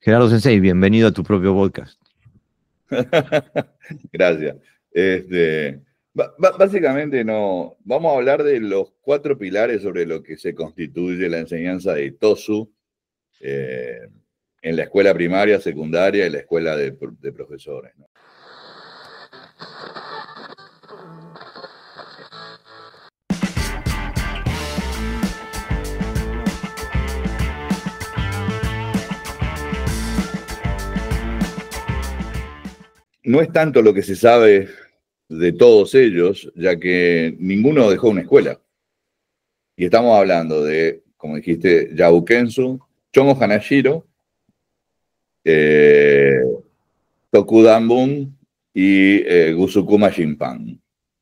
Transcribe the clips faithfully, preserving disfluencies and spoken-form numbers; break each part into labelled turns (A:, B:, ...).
A: Gerardo Sensei, bienvenido a tu propio podcast.
B: Gracias. Este, básicamente no, vamos a hablar de los cuatro pilares sobre lo que se constituye la enseñanza de Itosu eh, en la escuela primaria, secundaria y la escuela de, de profesores, ¿no? No es tanto lo que se sabe de todos ellos, ya que ninguno dejó una escuela. Y estamos hablando de, como dijiste, Yabukensu, Chomo Hanashiro, eh, Tokudambun y eh, Gusukuma Shinpan.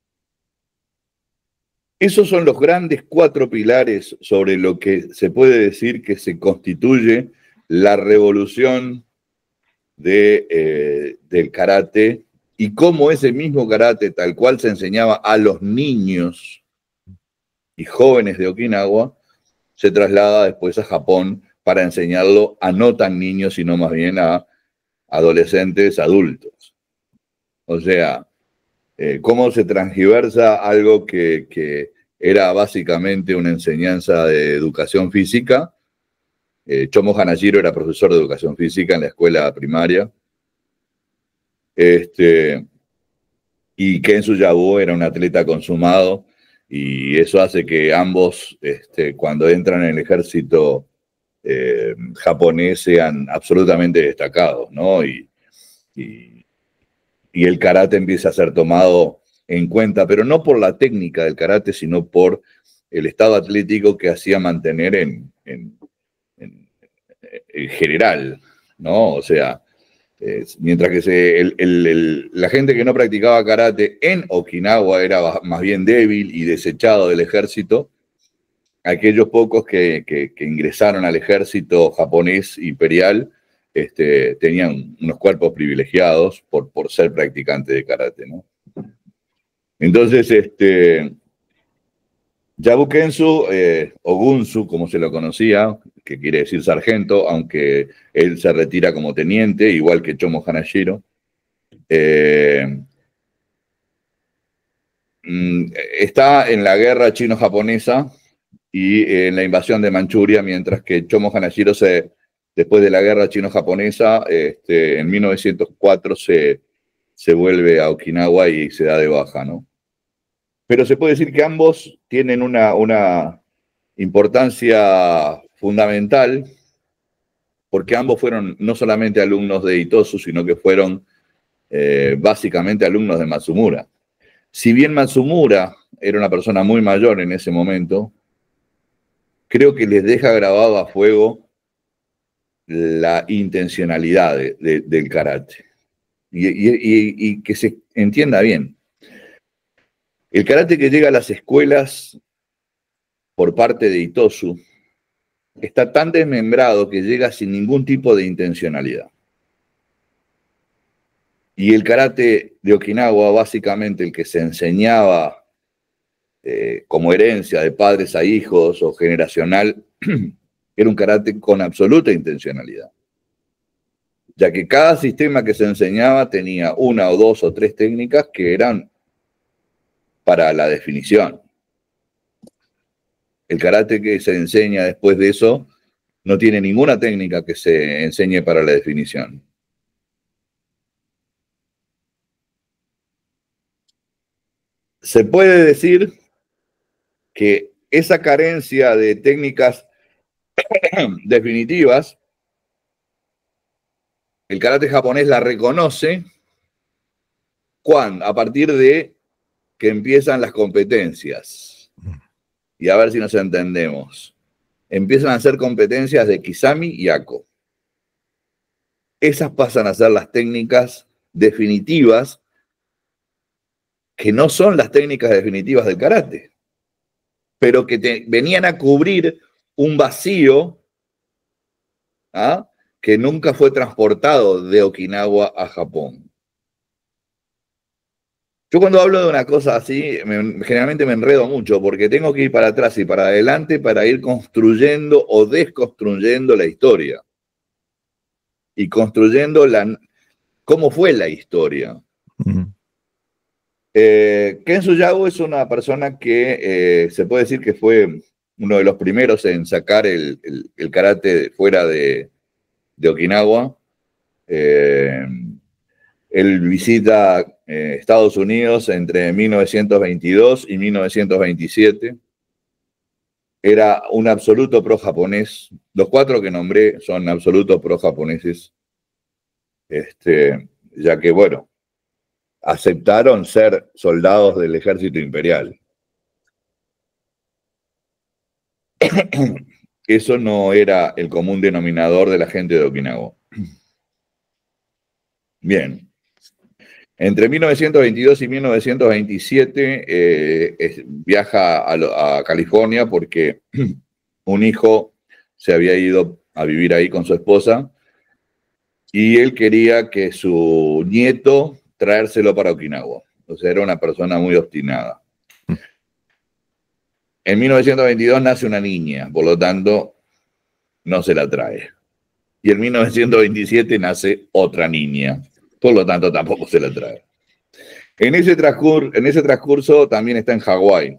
B: Esos son los grandes cuatro pilares sobre lo que se puede decir que se constituye la revolución de, eh, del karate y cómo ese mismo karate, tal cual se enseñaba a los niños y jóvenes de Okinawa, se traslada después a Japón para enseñarlo a no tan niños, sino más bien a adolescentes, adultos. O sea, eh, cómo se transgiversa algo que, que era básicamente una enseñanza de educación física. Eh, Chomo Hanashiro era profesor de educación física en la escuela primaria. Este, y Kensu Yabu era un atleta consumado, y eso hace que ambos, este, cuando entran en el ejército eh, japonés, sean absolutamente destacados, ¿no? Y, y, y el karate empieza a ser tomado en cuenta, pero no por la técnica del karate, sino por el estado atlético que hacía mantener en, en, en, en general, ¿no? O sea, eh, mientras que se, el, el, el, la gente que no practicaba karate en Okinawa era más bien débil y desechado del ejército, aquellos pocos que, que, que ingresaron al ejército japonés imperial este, tenían unos cuerpos privilegiados por, por ser practicantes de karate, ¿no? Entonces, este, Yabukensu, eh, o Gunsu, como se lo conocía, que quiere decir sargento, aunque él se retira como teniente, igual que Chomo Hanashiro, eh, está en la guerra chino-japonesa y en la invasión de Manchuria, mientras que Chomo Hanashiro, se, después de la guerra chino-japonesa, este, en mil novecientos cuatro se, se vuelve a Okinawa y se da de baja, ¿no? Pero se puede decir que ambos tienen una, una importancia fundamental, porque ambos fueron no solamente alumnos de Itosu, sino que fueron eh, básicamente alumnos de Matsumura. Si bien Matsumura era una persona muy mayor en ese momento, creo que les deja grabado a fuego la intencionalidad de, de, del karate. Y, y, y, y que se entienda bien. El karate que llega a las escuelas por parte de Itosu está tan desmembrado que llega sin ningún tipo de intencionalidad. Y el karate de Okinawa, básicamente el que se enseñaba eh, como herencia de padres a hijos o generacional, era un karate con absoluta intencionalidad, ya que cada sistema que se enseñaba tenía una o dos o tres técnicas que eran para la definición. El karate que se enseña después de eso no tiene ninguna técnica que se enseñe para la definición. Se puede decir que esa carencia de técnicas definitivas, el karate japonés la reconoce cuando, a partir de que empiezan las competencias. Y a ver si nos entendemos. Empiezan a ser competencias de Kisami y Ako. Esas pasan a ser las técnicas definitivas, que no son las técnicas definitivas del karate, pero que te, venían a cubrir un vacío, ¿ah?, que nunca fue transportado de Okinawa a Japón. Yo cuando hablo de una cosa así, me, generalmente me enredo mucho, porque tengo que ir para atrás y para adelante para ir construyendo o desconstruyendo la historia. y construyendo la, cómo fue la historia. Uh-huh. eh, Kenzo Yabu es una persona que eh, se puede decir que fue uno de los primeros en sacar el, el, el karate fuera de, de Okinawa. Eh, él visita eh, Estados Unidos entre mil novecientos veintidós y mil novecientos veintisiete. Era un absoluto pro-japonés. Los cuatro que nombré son absolutos pro-japoneses. Este, ya que, bueno, aceptaron ser soldados del ejército imperial. Eso no era el común denominador de la gente de Okinawa. Bien. Entre mil novecientos veintidós y mil novecientos veintisiete eh, es, viaja a, a California porque un hijo se había ido a vivir ahí con su esposa y él quería que su nieto traérselo para Okinawa. O sea, era una persona muy obstinada. En mil novecientos veintidós nace una niña, por lo tanto, no se la trae. Y en mil novecientos veintisiete nace otra niña, por lo tanto, tampoco se la trae. En ese transcurso, en ese transcurso también está en Hawái.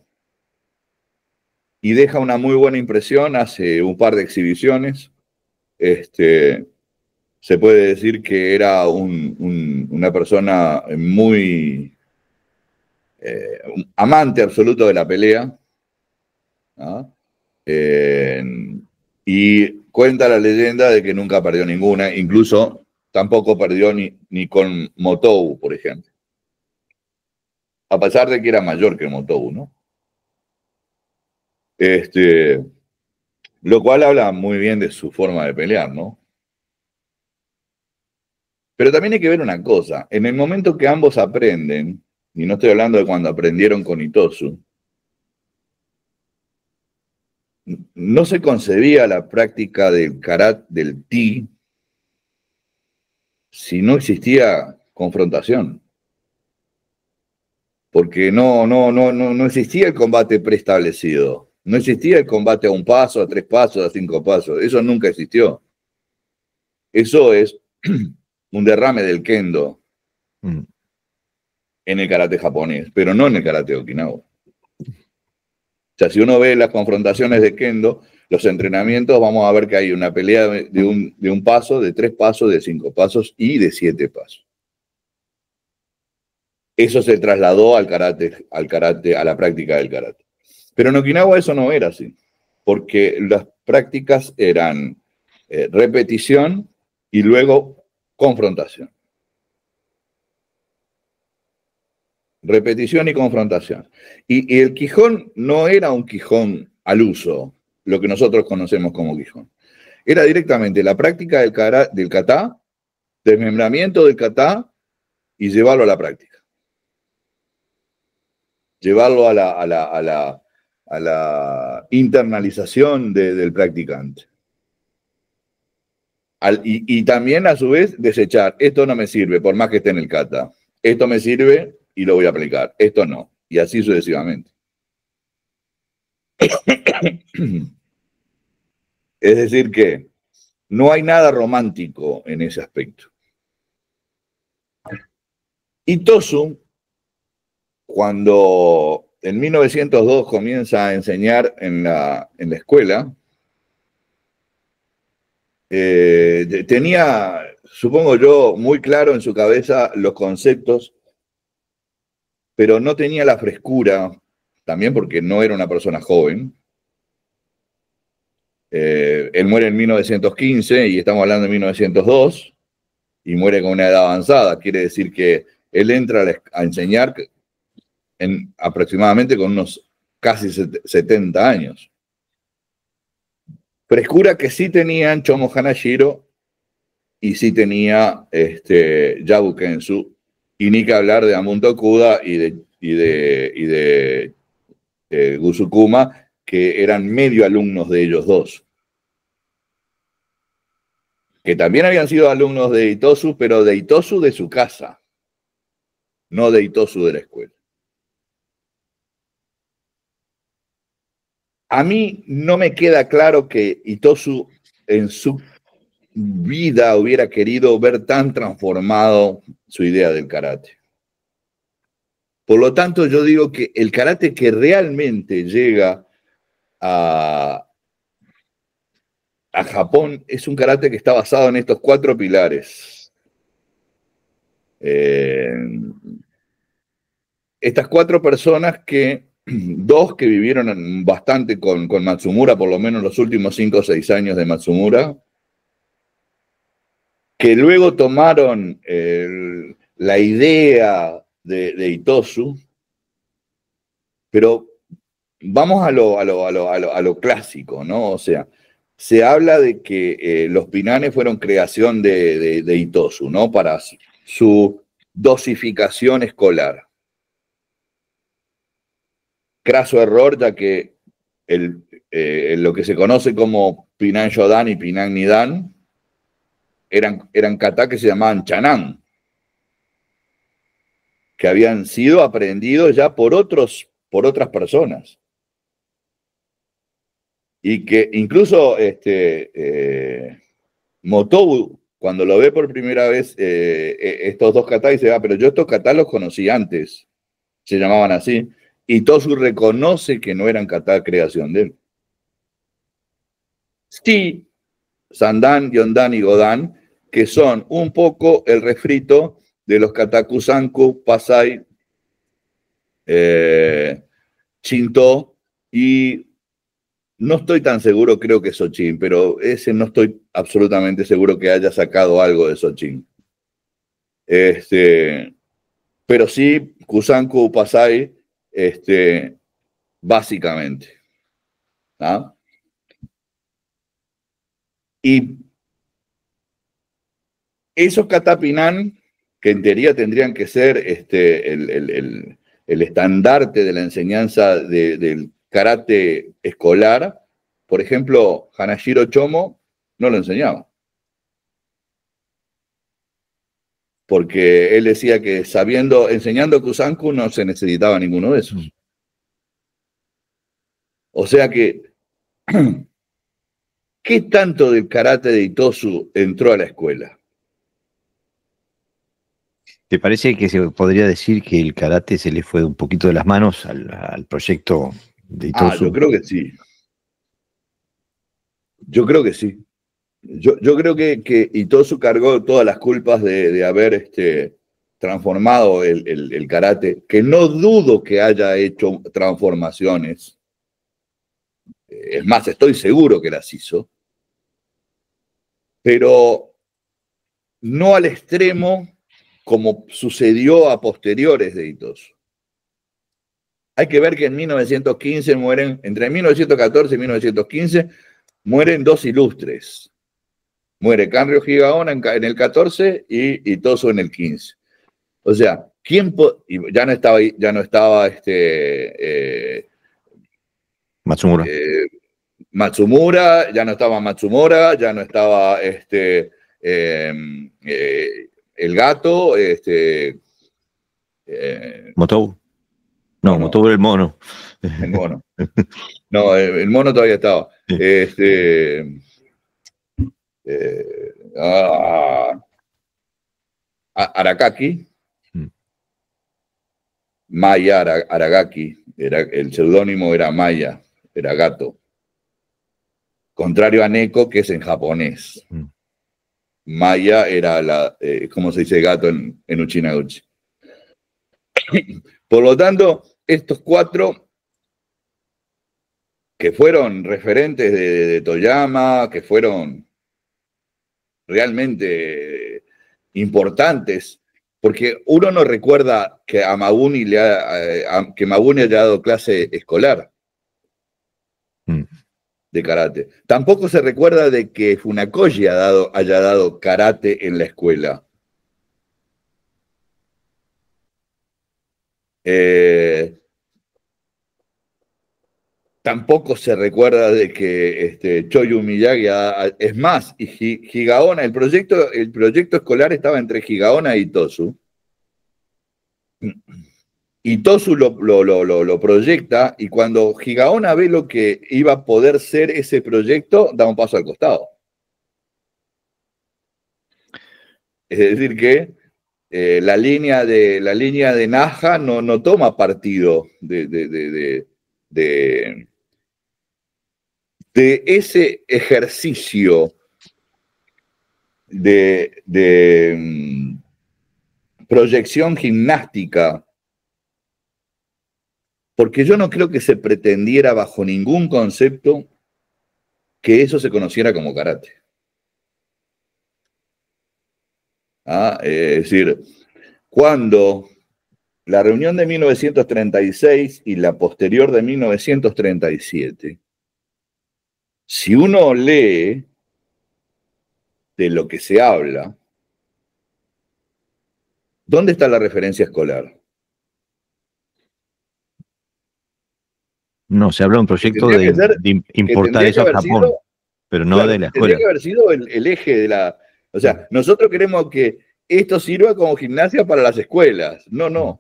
B: Y deja una muy buena impresión, hace un par de exhibiciones. Este, se puede decir que era un, un, una persona muy eh, un amante absoluto de la pelea. ¿Ah? Eh, y cuenta la leyenda de que nunca perdió ninguna, incluso tampoco perdió ni, ni con Motobu, por ejemplo. A pesar de que era mayor que Motobu, ¿no? Este, lo cual habla muy bien de su forma de pelear, ¿no? Pero también hay que ver una cosa, en el momento que ambos aprenden, y no estoy hablando de cuando aprendieron con Itosu, no se concebía la práctica del karate, del ti, si no existía confrontación. Porque no, no, no, no, no existía el combate preestablecido. No existía el combate a un paso, a tres pasos, a cinco pasos. Eso nunca existió. Eso es un derrame del kendo mm. en el karate japonés, pero no en el karate de Okinawa. O sea, si uno ve las confrontaciones de kendo, los entrenamientos, vamos a ver que hay una pelea de un, de un paso, de tres pasos, de cinco pasos y de siete pasos. Eso se trasladó al karate, al karate, a la práctica del karate. Pero en Okinawa eso no era así, porque las prácticas eran eh, repetición y luego confrontación. Repetición y confrontación. Y, y el Quijón no era un Quijón al uso, lo que nosotros conocemos como Quijón. Era directamente la práctica del, cara, del kata, desmembramiento del kata y llevarlo a la práctica. Llevarlo a la, a la, a la, a la internalización de, del practicante. Al, y, y también, a su vez, desechar. Esto no me sirve, por más que esté en el kata. Esto me sirve y lo voy a aplicar. Esto no. Y así sucesivamente. Es decir que no hay nada romántico en ese aspecto. Itosu, cuando en mil novecientos dos comienza a enseñar en la, en la escuela, eh, tenía, supongo yo, muy claro en su cabeza los conceptos, pero no tenía la frescura, también porque no era una persona joven. Eh, él muere en mil novecientos quince y estamos hablando de mil novecientos dos, y muere con una edad avanzada. Quiere decir que él entra a enseñar en, aproximadamente con unos casi setenta años. Frescura que sí tenían Chomo Hanashiro y sí tenía este, Yabu Kensu, y ni que hablar de Amon Tokuda y de, y de, y de eh, Gusukuma, que eran medio alumnos de ellos dos. Que también habían sido alumnos de Itosu, pero de Itosu de su casa, no de Itosu de la escuela. A mí no me queda claro que Itosu en su vida hubiera querido ver tan transformado su idea del karate. Por lo tanto, yo digo que el karate que realmente llega a, a Japón es un karate que está basado en estos cuatro pilares. Eh, estas cuatro personas que, dos que vivieron bastante con, con Matsumura, por lo menos los últimos cinco o seis años de Matsumura, que luego tomaron el, la idea de, de Itosu, pero vamos a lo, a, lo, a, lo, a, lo, a lo clásico, ¿no? O sea, se habla de que eh, los pinanes fueron creación de, de, de Itosu, ¿no? Para su, su dosificación escolar. Craso error, ya que el, eh, lo que se conoce como Pinan Shodan y Pinan Nidan eran, eran kata que se llamaban Chanan, que habían sido aprendidos ya por, otros, por otras personas. Y que incluso este, eh, Motobu, cuando lo ve por primera vez, eh, estos dos kata, dice, ah, pero yo estos kata los conocí antes, se llamaban así, y Tosu reconoce que no eran kata creación de él. Sí, Sandan, Yondan y Godan, que son un poco el refrito de los kata Kusanku, Pasai, eh, Shinto, y no estoy tan seguro, creo que Sochin, pero ese no estoy absolutamente seguro que haya sacado algo de Sochin. Este, pero sí, Kusanku, Pasai, este, básicamente. ¿Ah? Y esos katapinan, que en teoría tendrían que ser este, el, el, el, el estandarte de la enseñanza de, del karate escolar, por ejemplo, Hanashiro Chomo no lo enseñaba. Porque él decía que sabiendo, enseñando Kusanku no se necesitaba ninguno de esos. O sea que, ¿qué tanto del karate de Itosu entró a la escuela?
A: ¿Te parece que se podría decir que el karate se le fue un poquito de las manos al, al proyecto de Itosu?
B: Ah, yo creo que sí. Yo creo que sí. Yo, yo creo que, que Itosu cargó todas las culpas de, de haber este, transformado el, el, el karate, que no dudo que haya hecho transformaciones. Es más, estoy seguro que las hizo. Pero no al extremo como sucedió a posteriores de Itosu. Hay que ver que en mil novecientos quince mueren, entre mil novecientos catorce y mil novecientos quince, mueren dos ilustres. Muere Kanryo Higaonna en, en el catorce y Itosu en el quince. O sea, ¿quién y ya no estaba, ya no estaba este, eh,
A: Matsumura.
B: Eh, Matsumura, ya no estaba Matsumura, ya no estaba este, eh, eh, el gato, este, eh,
A: Motobu. No, no, Motobu era el mono.
B: El mono. No, el, el mono todavía estaba. Sí. Este, eh, ah, Arakaki. Hmm. Maya Aragaki. Era, el seudónimo era Maya, era gato. Contrario a Neko, que es en japonés. Hmm. Maya era la, eh, ¿cómo se dice gato en, en Uchina-uchi? Por lo tanto, estos cuatro que fueron referentes de, de, de Toyama, que fueron realmente importantes, porque uno no recuerda que a Mabuni, le ha, a, que Mabuni haya dado clase escolar mm. de karate. Tampoco se recuerda de que Funakoshi ha dado, haya dado karate en la escuela. Eh, Tampoco se recuerda de que este, Choyu Miyagi, es más, y Higaonna, el proyecto, el proyecto escolar estaba entre Higaonna y Itosu. Itosu lo, lo, lo, lo proyecta y cuando Higaonna ve lo que iba a poder ser ese proyecto, da un paso al costado. Es decir, que eh, la, línea de, la línea de Naja no, no toma partido de, de, de, de, de, de ese ejercicio de, de um, proyección gimnástica, porque yo no creo que se pretendiera bajo ningún concepto que eso se conociera como karate. ¿Ah? Es decir, cuando la reunión de mil novecientos treinta y seis y la posterior de mil novecientos treinta y siete, si uno lee de lo que se habla, ¿dónde está la referencia escolar?
A: No, se habla de un proyecto de,
B: ser,
A: de importar eso a Japón, sido, pero no
B: claro,
A: de la escuela.
B: Tendría que haber sido el, el eje de la... O sea, nosotros queremos que esto sirva como gimnasia para las escuelas. No, no.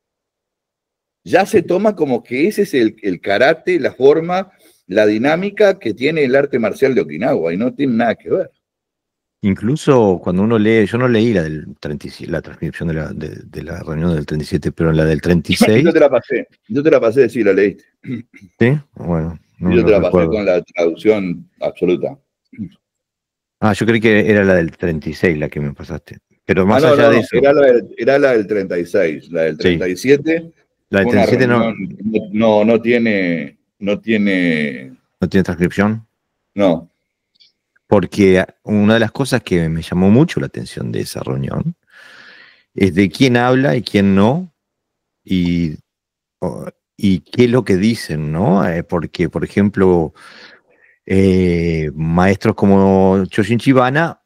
B: Ya se toma como que ese es el, el karate, la forma, la dinámica que tiene el arte marcial de Okinawa, y no tiene nada que ver.
A: Incluso cuando uno lee, yo no leí la del treinta y siete, la transcripción de la, de, de la reunión del treinta y siete, pero en la del treinta y seis...
B: Yo te la pasé, yo te la pasé si la leíste.
A: ¿Sí? Bueno, no
B: yo
A: lo
B: te la
A: recuerdo.
B: pasé con la traducción absoluta.
A: Ah, yo creí que era la del treinta y seis la que me pasaste. Pero más
B: ah, no,
A: allá
B: no,
A: de
B: no,
A: eso...
B: Era la, del, era la del treinta y seis, la del treinta y siete... Sí.
A: La del treinta y siete no,
B: no, no tiene, no tiene...
A: ¿No tiene transcripción?
B: No.
A: Porque una de las cosas que me llamó mucho la atención de esa reunión es de quién habla y quién no, y, y qué es lo que dicen, ¿no? Eh, porque, por ejemplo, eh, maestros como Choshin Chibana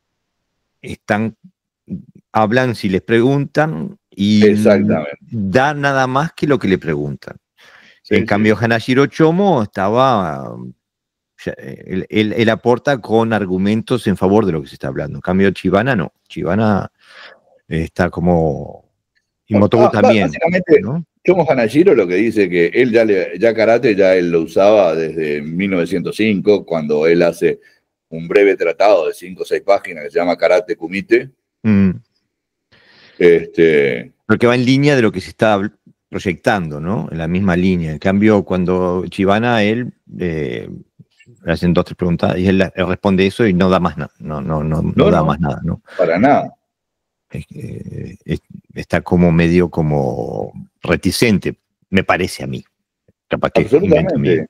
A: están, hablan si les preguntan y dan nada más que lo que le preguntan. Sí, en sí. cambio, Hanashiro Chomo estaba... Él, él, él aporta con argumentos en favor de lo que se está hablando. En cambio, Chibana no. Chibana está como... Y Motobu ah, también.
B: Básicamente, ¿no? Chomo Hanashiro lo que dice que él ya, le, ya karate ya él lo usaba desde mil novecientos cinco, cuando él hace un breve tratado de cinco o seis páginas que se llama Karate Kumite. Mm. Este...
A: Porque va en línea de lo que se está proyectando, ¿no? En la misma línea. En cambio, cuando Chibana, él... Eh, le hacen dos, tres preguntas y él, él responde eso y no da más nada, no, no, no, no, no da no, más nada, ¿no?
B: Para nada.
A: Es, es, está como medio como reticente, me parece a mí. Capaz que
B: Absolutamente.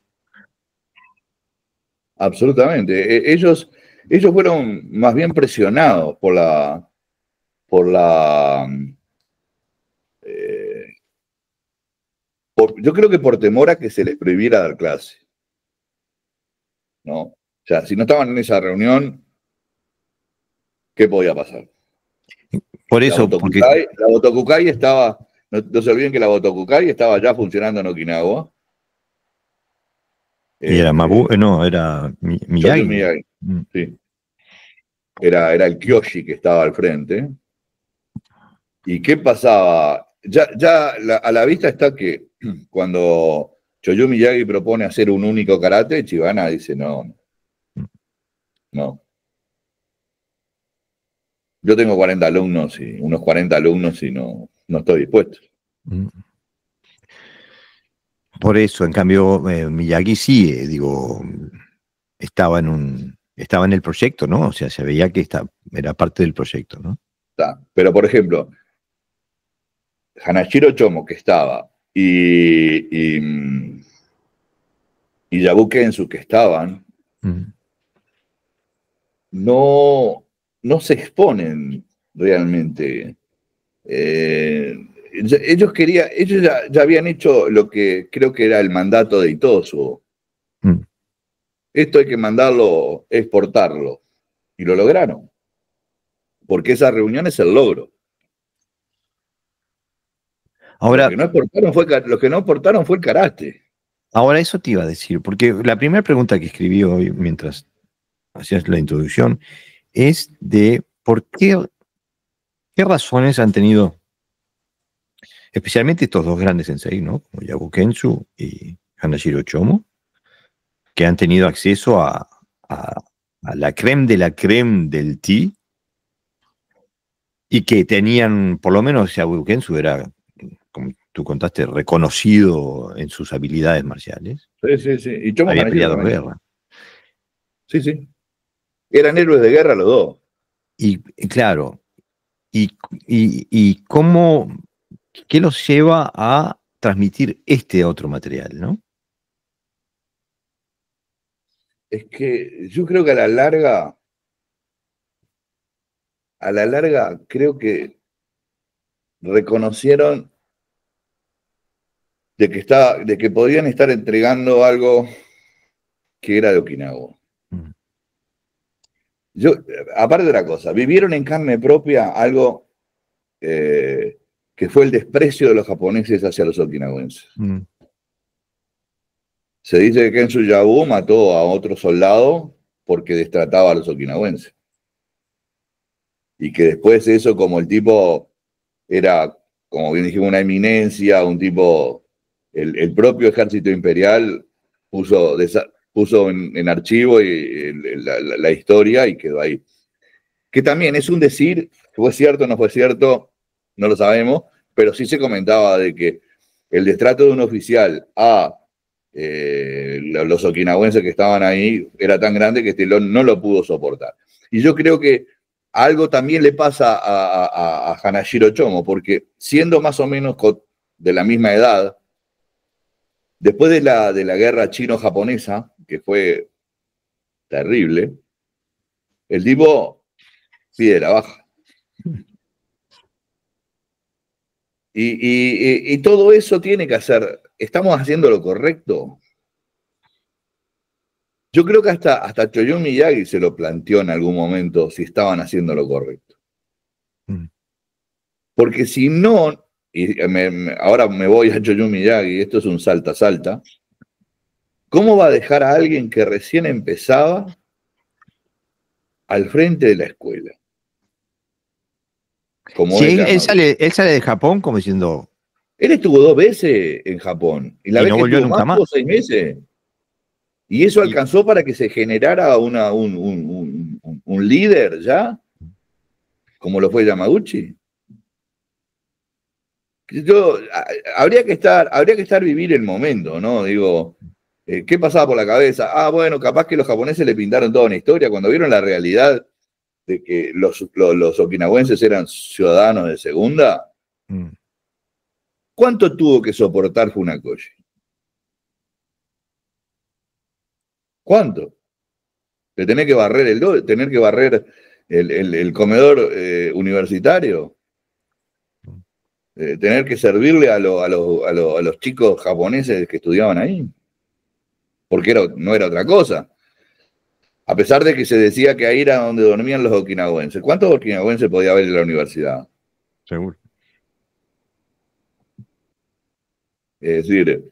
B: Absolutamente. Ellos, ellos fueron más bien presionados por la, por la, eh, por, yo creo que por temor a que se les prohibiera dar clase. ¿No? O sea, si no estaban en esa reunión, ¿qué podía pasar?
A: Por eso,
B: la Botokukai, porque... la Botokukai estaba, no, no se olviden que la Botokukai estaba ya funcionando en Okinawa.
A: Y era Mabu, eh, no, era Miyagi.
B: Miyagi. Mm. Sí. Era, era el Kyoshi que estaba al frente. ¿Y qué pasaba? Ya, ya la, a la vista está que cuando Choyo Miyagi propone hacer un único karate, Chibana dice no. No. Yo tengo cuarenta alumnos y unos cuarenta alumnos y no, no estoy dispuesto.
A: Por eso, en cambio, eh, Miyagi sí, eh, digo, estaba en un, estaba en el proyecto, ¿no? O sea, se veía que está, era parte del proyecto, ¿no?
B: Pero, por ejemplo, Hanashiro Chomo, que estaba, y, y, y Yabu Kensu, que estaban, mm. no, no se exponen realmente. Eh, ellos querían, ellos ya, ya habían hecho lo que creo que era el mandato de Itosu. Mm. Esto hay que mandarlo, exportarlo. Y lo lograron. Porque esa reunión es el logro.
A: Ahora,
B: lo, que no exportaron fue, lo que no exportaron fue el karate.
A: Ahora, eso te iba a decir, porque la primera pregunta que escribí hoy mientras hacías la introducción es de por qué, qué razones han tenido, especialmente estos dos grandes sensei, ¿no? Como Yabu Kensu y Hanashiro Chomo, que han tenido acceso a, a, a la creme de la creme del ti, Y que tenían, por lo menos Yabukensu era, como tú contaste, reconocido en sus habilidades marciales.
B: Sí, sí, sí. Y Chomo
A: Había
B: Hanashiro
A: peleado en
B: también.
A: guerra.
B: Sí, sí. Eran héroes de guerra los dos.
A: Y, y claro, y, y, y cómo, qué los lleva a transmitir este otro material, ¿no?
B: Es que yo creo que a la larga, a la larga, creo que reconocieron de que, está, de que podían estar entregando algo que era de Okinawa.
A: Mm.
B: Yo, aparte de la cosa, vivieron en carne propia algo eh, que fue el desprecio de los japoneses hacia los okinawenses.
A: Mm.
B: Se dice que Kensu Yabu mató a otro soldado porque destrataba a los okinawenses. Y que después eso, como el tipo era, como bien dijimos, una eminencia, un tipo, el, el propio ejército imperial puso, desa, puso en, en, archivo y, el, la, la, la historia y quedó ahí. Que también es un decir, fue cierto o no fue cierto, no lo sabemos, pero sí se comentaba de que el destrato de un oficial a eh, los okinawenses que estaban ahí era tan grande que este no lo pudo soportar. Y yo creo que algo también le pasa a, a, a Hanashiro Chomo, porque siendo más o menos de la misma edad, después de la, de la guerra chino-japonesa, que fue terrible, el tipo pide la baja. Y, y, y todo eso tiene que hacer, ¿estamos haciendo lo correcto? Yo creo que hasta, hasta Choyun Miyagi se lo planteó en algún momento si estaban haciendo lo correcto. Mm. Porque si no, y me, me, ahora me voy a Choyun Miyagi, esto es un salta-salta, ¿cómo va a dejar a alguien que recién empezaba al frente de la escuela?
A: Como sí, él, él, sale, él sale de Japón como diciendo...
B: Él estuvo dos veces en Japón, y la y vez no que volvió estuvo nunca más, más, seis meses. Y eso alcanzó y... para que se generara una, un, un, un, un líder ya, como lo fue Yamaguchi. Yo, habría que estar, habría que estar vivir el momento, ¿no? Digo, eh, ¿qué pasaba por la cabeza? Ah, bueno, capaz que los japoneses le pintaron toda una historia cuando vieron la realidad de que los, los, los okinawenses eran ciudadanos de segunda. Mm. ¿Cuánto tuvo que soportar Funakoshi? ¿Cuánto? De tener que barrer el tener que barrer el, el, el comedor eh, universitario, eh, tener que servirle a, lo, a, lo, a, lo, a los chicos japoneses que estudiaban ahí, porque era, no era otra cosa. A pesar de que se decía que ahí era donde dormían los okinawenses. ¿Cuántos okinawenses podía haber en la universidad?
A: Seguro.
B: Es decir,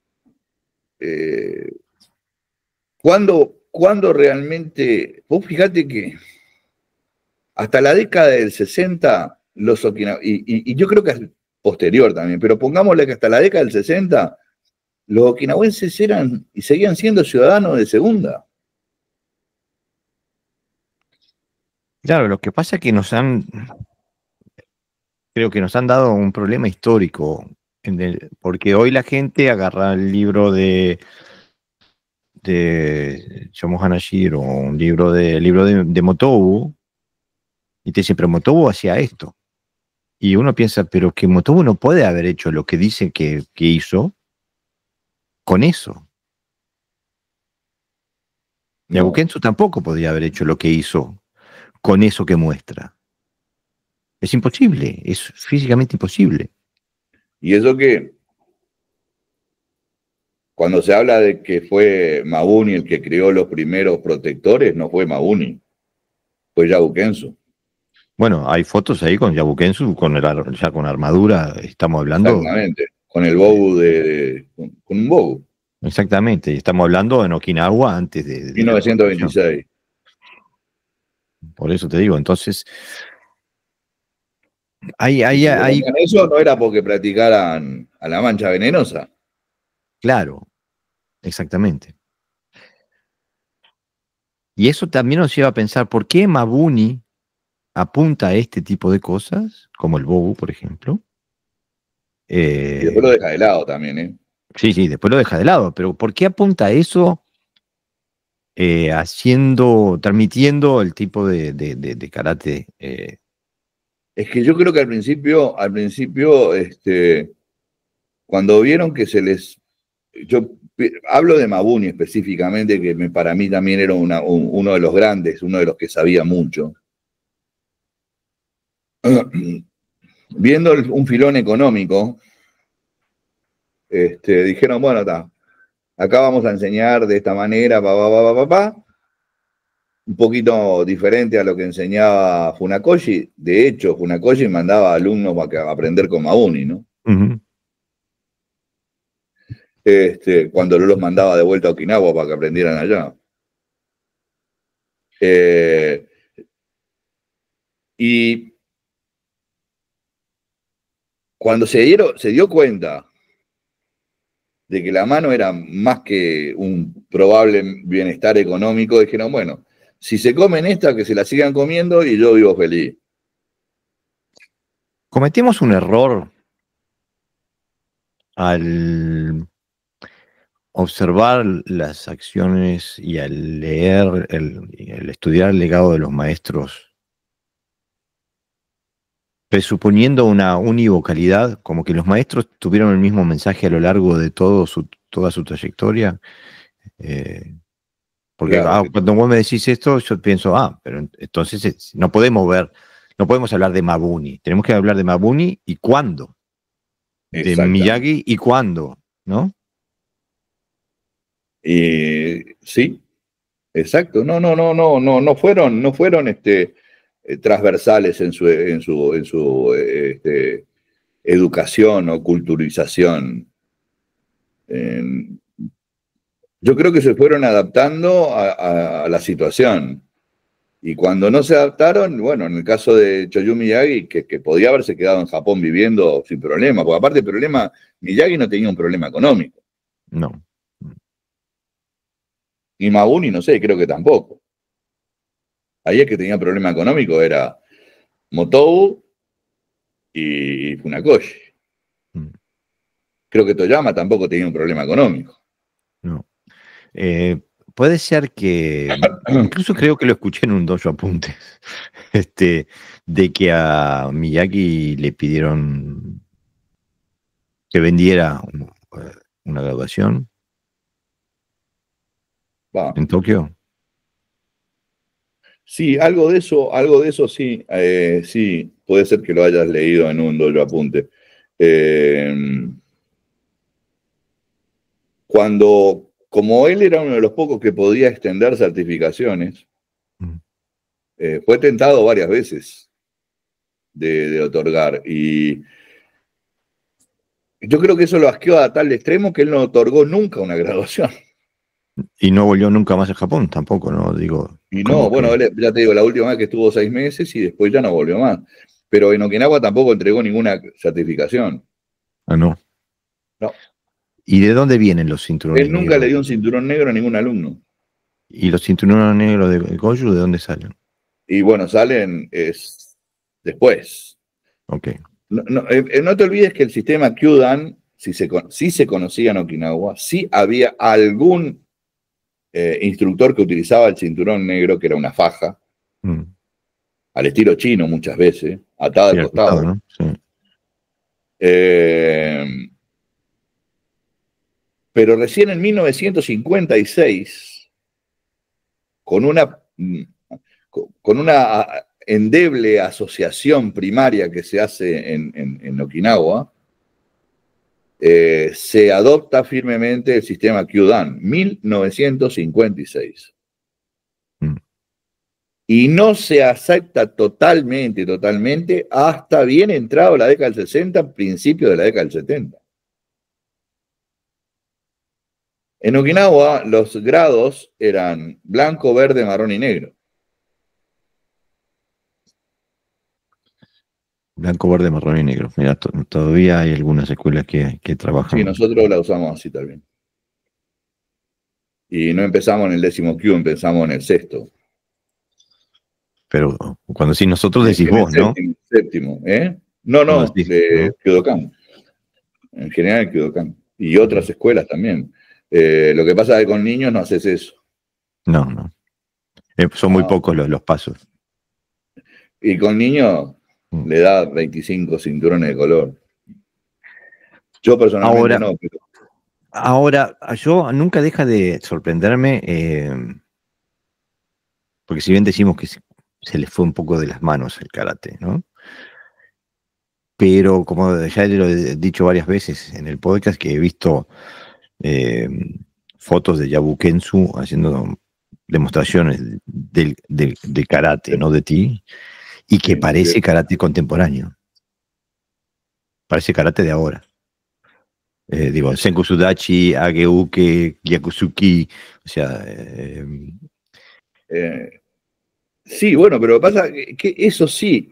B: eh, ¿cuándo, ¿cuándo realmente? Vos fíjate que hasta la década del sesenta, los okinawenses, y, y, y yo creo que es posterior también, pero pongámosle que hasta la década del sesenta, los okinawenses eran y seguían siendo ciudadanos de segunda.
A: Claro, lo que pasa es que nos han, creo que nos han dado un problema histórico, en el, porque hoy la gente agarra el libro de de Shomo Hanashiro, un libro de libro de, de Motobu, y te dice, pero Motobu hacía esto. Y uno piensa, pero que Motobu no puede haber hecho lo que dice que, que hizo con eso. No. Yabukensu tampoco podía haber hecho lo que hizo con eso que muestra. Es imposible, es físicamente imposible.
B: Y eso que, cuando se habla de que fue Mabuni el que creó los primeros protectores, no fue Mabuni, fue Yabukensu.
A: Bueno, hay fotos ahí con Yabukensu, con el, ya con armadura, estamos hablando...
B: Exactamente, con el bow de... de con, con un bow.
A: Exactamente, y estamos hablando en Okinawa antes de... de
B: mil novecientos veintiséis.
A: Por eso te digo, entonces... Hay, hay,
B: si
A: hay...
B: Eso no era porque practicaran a la mancha venenosa.
A: Claro, exactamente. Y eso también nos lleva a pensar, ¿por qué Mabuni apunta a este tipo de cosas, como el bogu, por ejemplo.
B: Y después
A: Eh,
B: lo deja de lado también, ¿eh?
A: sí, sí, después lo deja de lado, pero ¿por qué apunta a eso eh, haciendo, transmitiendo el tipo de, de, de, de karate? Eh,
B: Es que yo creo que al principio, al principio, este, cuando vieron que se les... Yo hablo de Mabuni específicamente, que me, para mí también era una, un, uno de los grandes, uno de los que sabía mucho. Viendo el, un filón económico, este, dijeron, bueno, está, acá vamos a enseñar de esta manera, pa, pa, pa, pa, pa, un poquito diferente a lo que enseñaba Funakoshi. De hecho, Funakoshi mandaba alumnos para aprender con Mabuni, ¿no?
A: uh-huh.
B: Este, cuando los mandaba de vuelta a Okinawa para que aprendieran allá. Eh, y cuando se, dieron, se dio cuenta de que la mano era más que un probable bienestar económico, dijeron, bueno, si se comen esta, que se la sigan comiendo y yo vivo feliz.
A: Cometemos un error al observar las acciones y al leer, el, el estudiar el legado de los maestros, presuponiendo una univocalidad, como que los maestros tuvieron el mismo mensaje a lo largo de todo su, toda su trayectoria. Eh, porque
B: Claro,
A: ah,
B: que,
A: cuando vos me decís esto, yo pienso, ah, pero entonces es, no podemos ver, no podemos hablar de Mabuni, tenemos que hablar de Mabuni y cuándo, de
B: exactamente.
A: Miyagi y cuándo, ¿no?
B: Y sí, exacto. No, no, no, no, no, no fueron, no fueron este, eh, transversales en su, en su, en su eh, este, educación o culturización. Eh, yo creo que se fueron adaptando a, a, a la situación. Y cuando no se adaptaron, bueno, en el caso de Choyuki Miyagi, que, que podía haberse quedado en Japón viviendo sin problema, porque aparte el problema, Miyagi no tenía un problema económico.
A: No.
B: Y Mabuni, no sé, creo que tampoco. Ahí el que tenía problema económico era Motou y Funakoshi.
A: Mm.
B: Creo que Toyama tampoco tenía un problema económico.
A: No. Eh, puede ser que, incluso creo que lo escuché en un dojo apuntes, este, de que a Miyagi le pidieron que vendiera un- una graduación
B: Va.
A: en Tokio.
B: Sí, algo de eso, algo de eso sí, eh, sí, puede ser que lo hayas leído en un dojo apunte. Eh, cuando, como él era uno de los pocos que podía extender certificaciones,
A: Mm.
B: eh, fue tentado varias veces de, de otorgar. Y yo creo que eso lo asqueó a tal extremo que él no otorgó nunca una graduación.
A: Y no volvió nunca más a Japón, tampoco, ¿no? Digo,
B: Y no,
A: como
B: bueno,
A: que,
B: él, ya te digo, la última vez que estuvo seis meses y después ya no volvió más. Pero en Okinawa tampoco entregó ninguna certificación.
A: ah, no.
B: No.
A: ¿Y de dónde vienen los cinturones
B: Él nunca le
A: negros?
B: dio un cinturón negro a ningún alumno.
A: ¿Y los cinturones negros de Goju de dónde salen?
B: Y bueno, salen es, después.
A: Ok.
B: No, no, eh, no te olvides que el sistema Kyudan, si se, si se conocía en Okinawa, sí había algún eh, instructor que utilizaba el cinturón negro, que era una faja,
A: Mm.
B: al estilo chino muchas veces, atada
A: Sí,
B: al
A: al costado,
B: costado.
A: ¿no? Sí.
B: Eh, pero recién en mil novecientos cincuenta y seis, con una, con una endeble asociación primaria que se hace en, en, en Okinawa, eh, se adopta firmemente el sistema Kyudan, mil novecientos cincuenta y seis.
A: Mm.
B: Y no se acepta totalmente, totalmente, hasta bien entrado la década del sesenta, principio de la década del setenta. En Okinawa los grados eran blanco, verde, marrón y negro.
A: Blanco, verde, marrón y negro. Mira, to- todavía hay algunas escuelas que, que
B: Sí,
A: trabajan.
B: nosotros la usamos así también. Y no empezamos en el décimo Q, empezamos en el sexto.
A: Pero cuando decís nosotros decís
B: en
A: vos,
B: el
A: ¿no?
B: séptimo, séptimo, ¿eh? No, no,
A: Decís,
B: de
A: ¿no?
B: Kyudokan. En general el Kyudokan. Y otras escuelas también. Eh, lo que pasa es que con niños no haces eso.
A: No, no. Eh, son muy
B: No.
A: pocos los, los pasos.
B: Y con niños
A: Mm.
B: le da veinticinco cinturones de color. Yo personalmente
A: Ahora,
B: no, pero
A: ahora, yo nunca deja de sorprenderme, eh, porque si bien decimos que se, se les fue un poco de las manos el karate, ¿no? Pero como ya lo he dicho varias veces en el podcast, que he visto eh, fotos de Yabu Kensu haciendo demostraciones del, del, del karate, no de ti, y que
B: sí,
A: parece
B: sí.
A: karate contemporáneo. Parece karate de ahora. Eh, digo, Senku Sudachi, Ageuke, Gyakusuki, o sea... Eh,
B: Eh, sí, bueno, pero pasa que, que eso sí,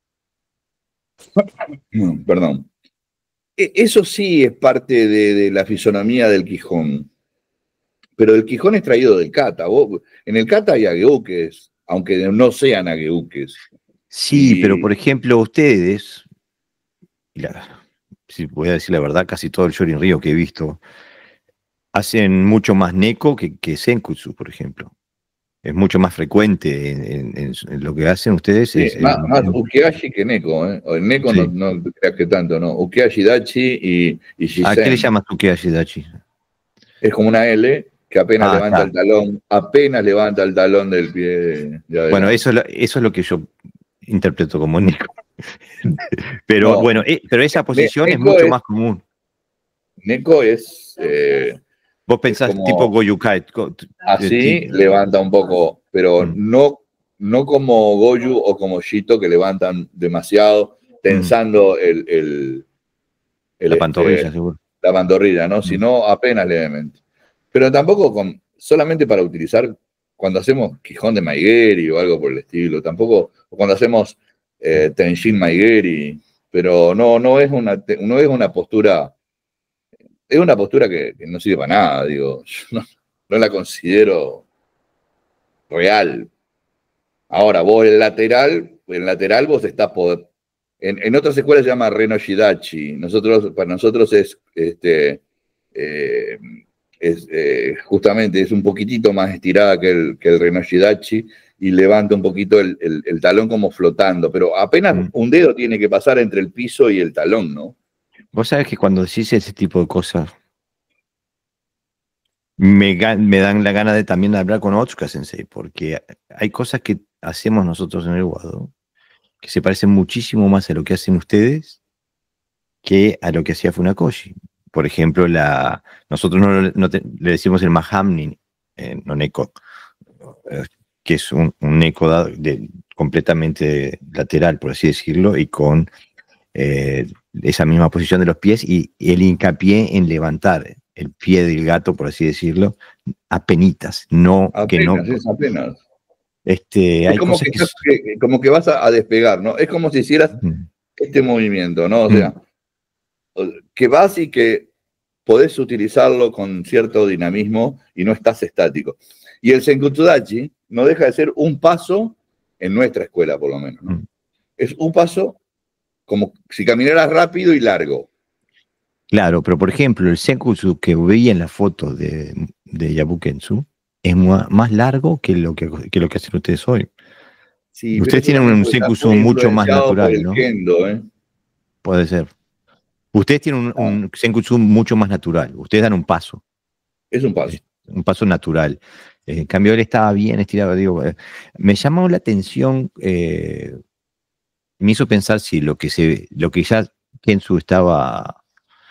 B: perdón, e- eso sí es parte de, de la fisonomía del Quijón, pero el Quijón es traído del kata. Vos- en el kata hay ageukes, aunque no sean ageukes.
A: sí, pero por
B: Y
A: ejemplo, ustedes, y la- si voy a decir la verdad, casi todo el Shorin Ryo que he visto, hacen mucho más neko que, que Senkutsu, por ejemplo. Es mucho más frecuente en, en- en- en lo que hacen ustedes.
B: sí,
A: Es
B: más,
A: el,
B: más
A: el-
B: ukeashi que neko, ¿eh? O el neko no,
A: sí.
B: no creas que tanto, ¿no? Ukeashi, dachi y, y
A: ¿A qué le
B: shisen.
A: llamas Tuke Ashidachi?
B: Es como una L que apenas
A: Ah,
B: levanta
A: está.
B: el talón, apenas levanta el talón del pie de, de
A: Bueno,
B: adelante.
A: eso, es lo- eso es lo que yo interpreto como neko. Pero
B: No,
A: bueno, eh, pero esa
B: ne-
A: posición es
B: neko
A: mucho
B: es,
A: más común.
B: neko es, eh,
A: Vos
B: es
A: pensás tipo
B: como
A: Goyukai. co- eh,
B: así,
A: ti-
B: levanta un poco, pero
A: mm,
B: no, no como Goju o como Shito que levantan demasiado,
A: mm,
B: tensando el, el, el,
A: la
B: este,
A: pantorrilla, seguro.
B: la pantorrilla, ¿no?
A: Mm,
B: Sino apenas levemente. Pero tampoco con, solamente para utilizar cuando hacemos Quijón de Maigeri o algo por el estilo, tampoco, o cuando hacemos eh, Tenshin Maigeri, pero no, no es una, no es una postura, es una postura que, que no sirve para nada, digo, yo no, no la considero real. Ahora, vos el lateral, el lateral vos estás poder. En, en otras escuelas se llama Reno Shidachi. Nosotros, para nosotros es, este, eh, es eh, justamente es un poquitito más estirada que el, que el Reno Shidachi y levanta un poquito el, el, el talón como flotando, pero apenas
A: mm.
B: un dedo tiene que pasar entre el piso y el talón, ¿no?
A: Vos sabés que cuando decís ese tipo de cosas, me, ga- me dan la gana de también hablar con Otsuka Sensei, porque hay cosas que hacemos nosotros en el Wado que se parecen muchísimo más a lo que hacen ustedes que a lo que hacía Funakoshi. Por ejemplo, la, nosotros no, no te- le decimos el Mahamni, eh, no Neko, eh, que es un, un Neko dado de- completamente lateral, por así decirlo, y con eh, esa misma posición de los pies y, y el hincapié en levantar el pie del gato, por así decirlo, a penitas, no que no.
B: Apenas, es apenas.
A: Este,
B: Es
A: hay
B: como
A: cosas
B: que,
A: que.
B: estás- que- como que vas a, a despegar, ¿no? Es como si hicieras
A: Mm,
B: este movimiento, ¿no? O
A: mm,
B: sea, que vas y que podés utilizarlo con cierto dinamismo y no estás estático. Y el Senkutsudachi no deja de ser un paso, en nuestra escuela por lo menos, ¿no?
A: mm.
B: Es un paso como si caminaras rápido y largo.
A: Claro, pero por ejemplo, el Senkutsu que veía en la foto de, de Yabukensu es mu- más largo que lo que, que lo que hacen ustedes hoy.
B: Sí, pero
A: Ustedes
B: eso
A: tienen
B: también
A: un
B: puede estar
A: Senkutsu
B: muy
A: mucho más
B: influenciado por
A: natural,
B: el
A: ¿no?
B: kendo, ¿eh?
A: Puede ser. Ustedes tienen un,
B: No,
A: un Senkutsu mucho más natural. Ustedes dan un paso,
B: es un paso.
A: eh, un paso natural. Eh, en cambio, él estaba bien estirado. Digo, eh, me llamó la atención, eh, me hizo pensar si lo que se, lo que ya Kensu estaba,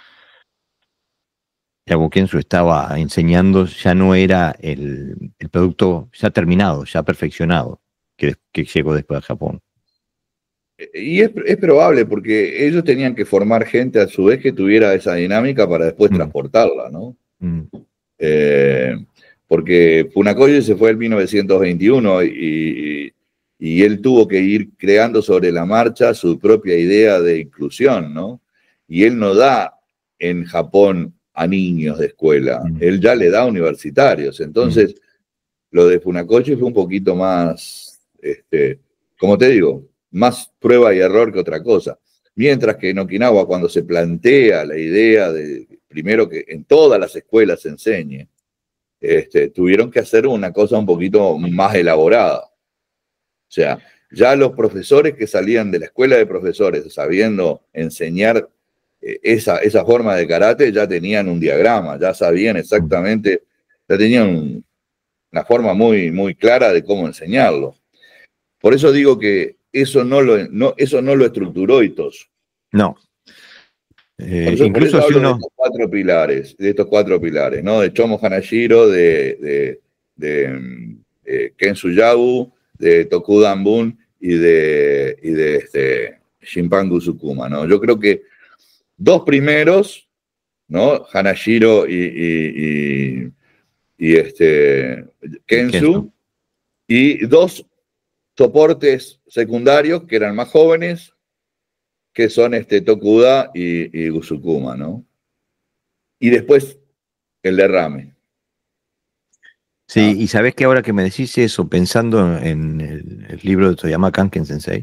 A: Yabu Kensu estaba enseñando ya no era el, el producto ya terminado, ya perfeccionado, que, que llegó después a Japón.
B: Y es, es probable porque ellos tenían que formar gente a su vez que tuviera esa dinámica para después
A: Mm,
B: transportarla, ¿no?
A: mm,
B: Eh, porque Funakoshi se fue en mil novecientos veintiuno y, y él tuvo que ir creando sobre la marcha su propia idea de inclusión, ¿no? Y él no da en Japón a niños de escuela,
A: mm,
B: él ya le da a universitarios.
A: mm,
B: Entonces, lo de Funakoshi fue un poquito más, este, como te digo, más prueba y error que otra cosa. Mientras que en Okinawa, cuando se plantea la idea de, primero que en todas las escuelas se enseñe, este, tuvieron que hacer una cosa un poquito más elaborada. O sea, ya los profesores que salían de la escuela de profesores sabiendo enseñar eh, esa, esa forma de karate, ya tenían un diagrama, ya sabían exactamente, ya tenían un, una forma muy, muy clara de cómo enseñarlo. Por eso digo que eso no lo, no, eso no lo estructuró Itosu.
A: No. Eh,
B: por eso,
A: incluso
B: por eso
A: si
B: hablo
A: uno...
B: de estos cuatro pilares, de estos cuatro pilares, ¿no? De Chomo Hanashiro, de, de, de eh, Ken Suyabu, de Tokudan Bun y de, y de este, Shinpangu Sukuma, ¿no? Yo creo que dos primeros, ¿no? Hanashiro y, y, y, y este, Kensu, y dos soportes secundarios que eran más jóvenes, que son este Tokuda y, y Gusukuma, ¿no? Y después el derrame.
A: Sí,
B: Ah.
A: y sabés que ahora que me decís eso, pensando en el, el libro de Toyama Kanken Sensei,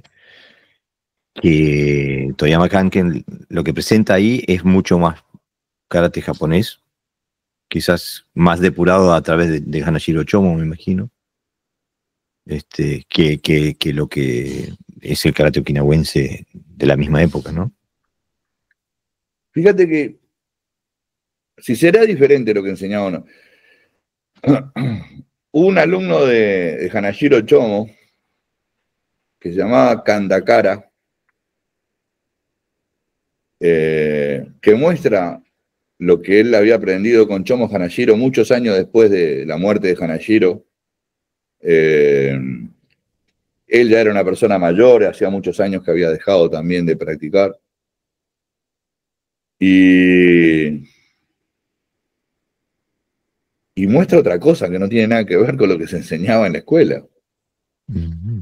A: que Toyama Kanken lo que presenta ahí es mucho más karate japonés, quizás más depurado a través de, de Hanashiro Chomo, me imagino, este, que, que, que lo que es el karate okinawense de la misma época, ¿no?
B: Fíjate que si será diferente lo que enseñaba o no. Hubo un alumno de, de Hanashiro Chomo que se llamaba Kandakara, eh, que muestra lo que él había aprendido con Chomo Hanashiro muchos años después de la muerte de Hanashiro. Eh, él ya era una persona mayor, hacía muchos años que había dejado también de practicar. Y, y muestra otra cosa que no tiene nada que ver con lo que se enseñaba en la escuela.
A: Uh-huh.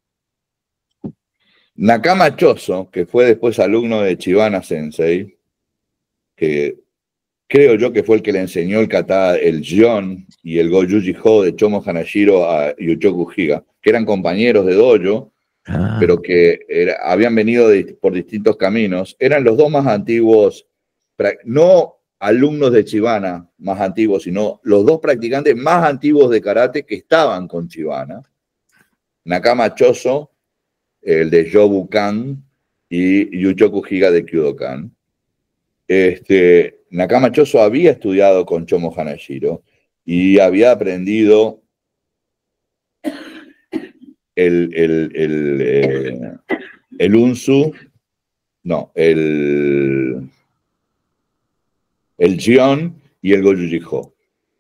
B: Nakama Choso, que fue después alumno de Chibana Sensei, que creo yo que fue el que le enseñó el kata, el Jion y el Gojuji Ho de Chomo Hanashiro a Yuchoku Higa, que eran compañeros de dojo, ah. pero que era, habían venido de, por distintos caminos. Eran los dos más antiguos, no alumnos de Chibana más antiguos, sino los dos practicantes más antiguos de karate que estaban con Chibana. Nakama Choso, el de Jobukan, y Yuchoku Higa de Kyudokan. Este, Nakama Choso había estudiado con Chomo Hanashiro y había aprendido el, el, el, eh, el Unsu, no, el, el Jion y el Gojuji Ho.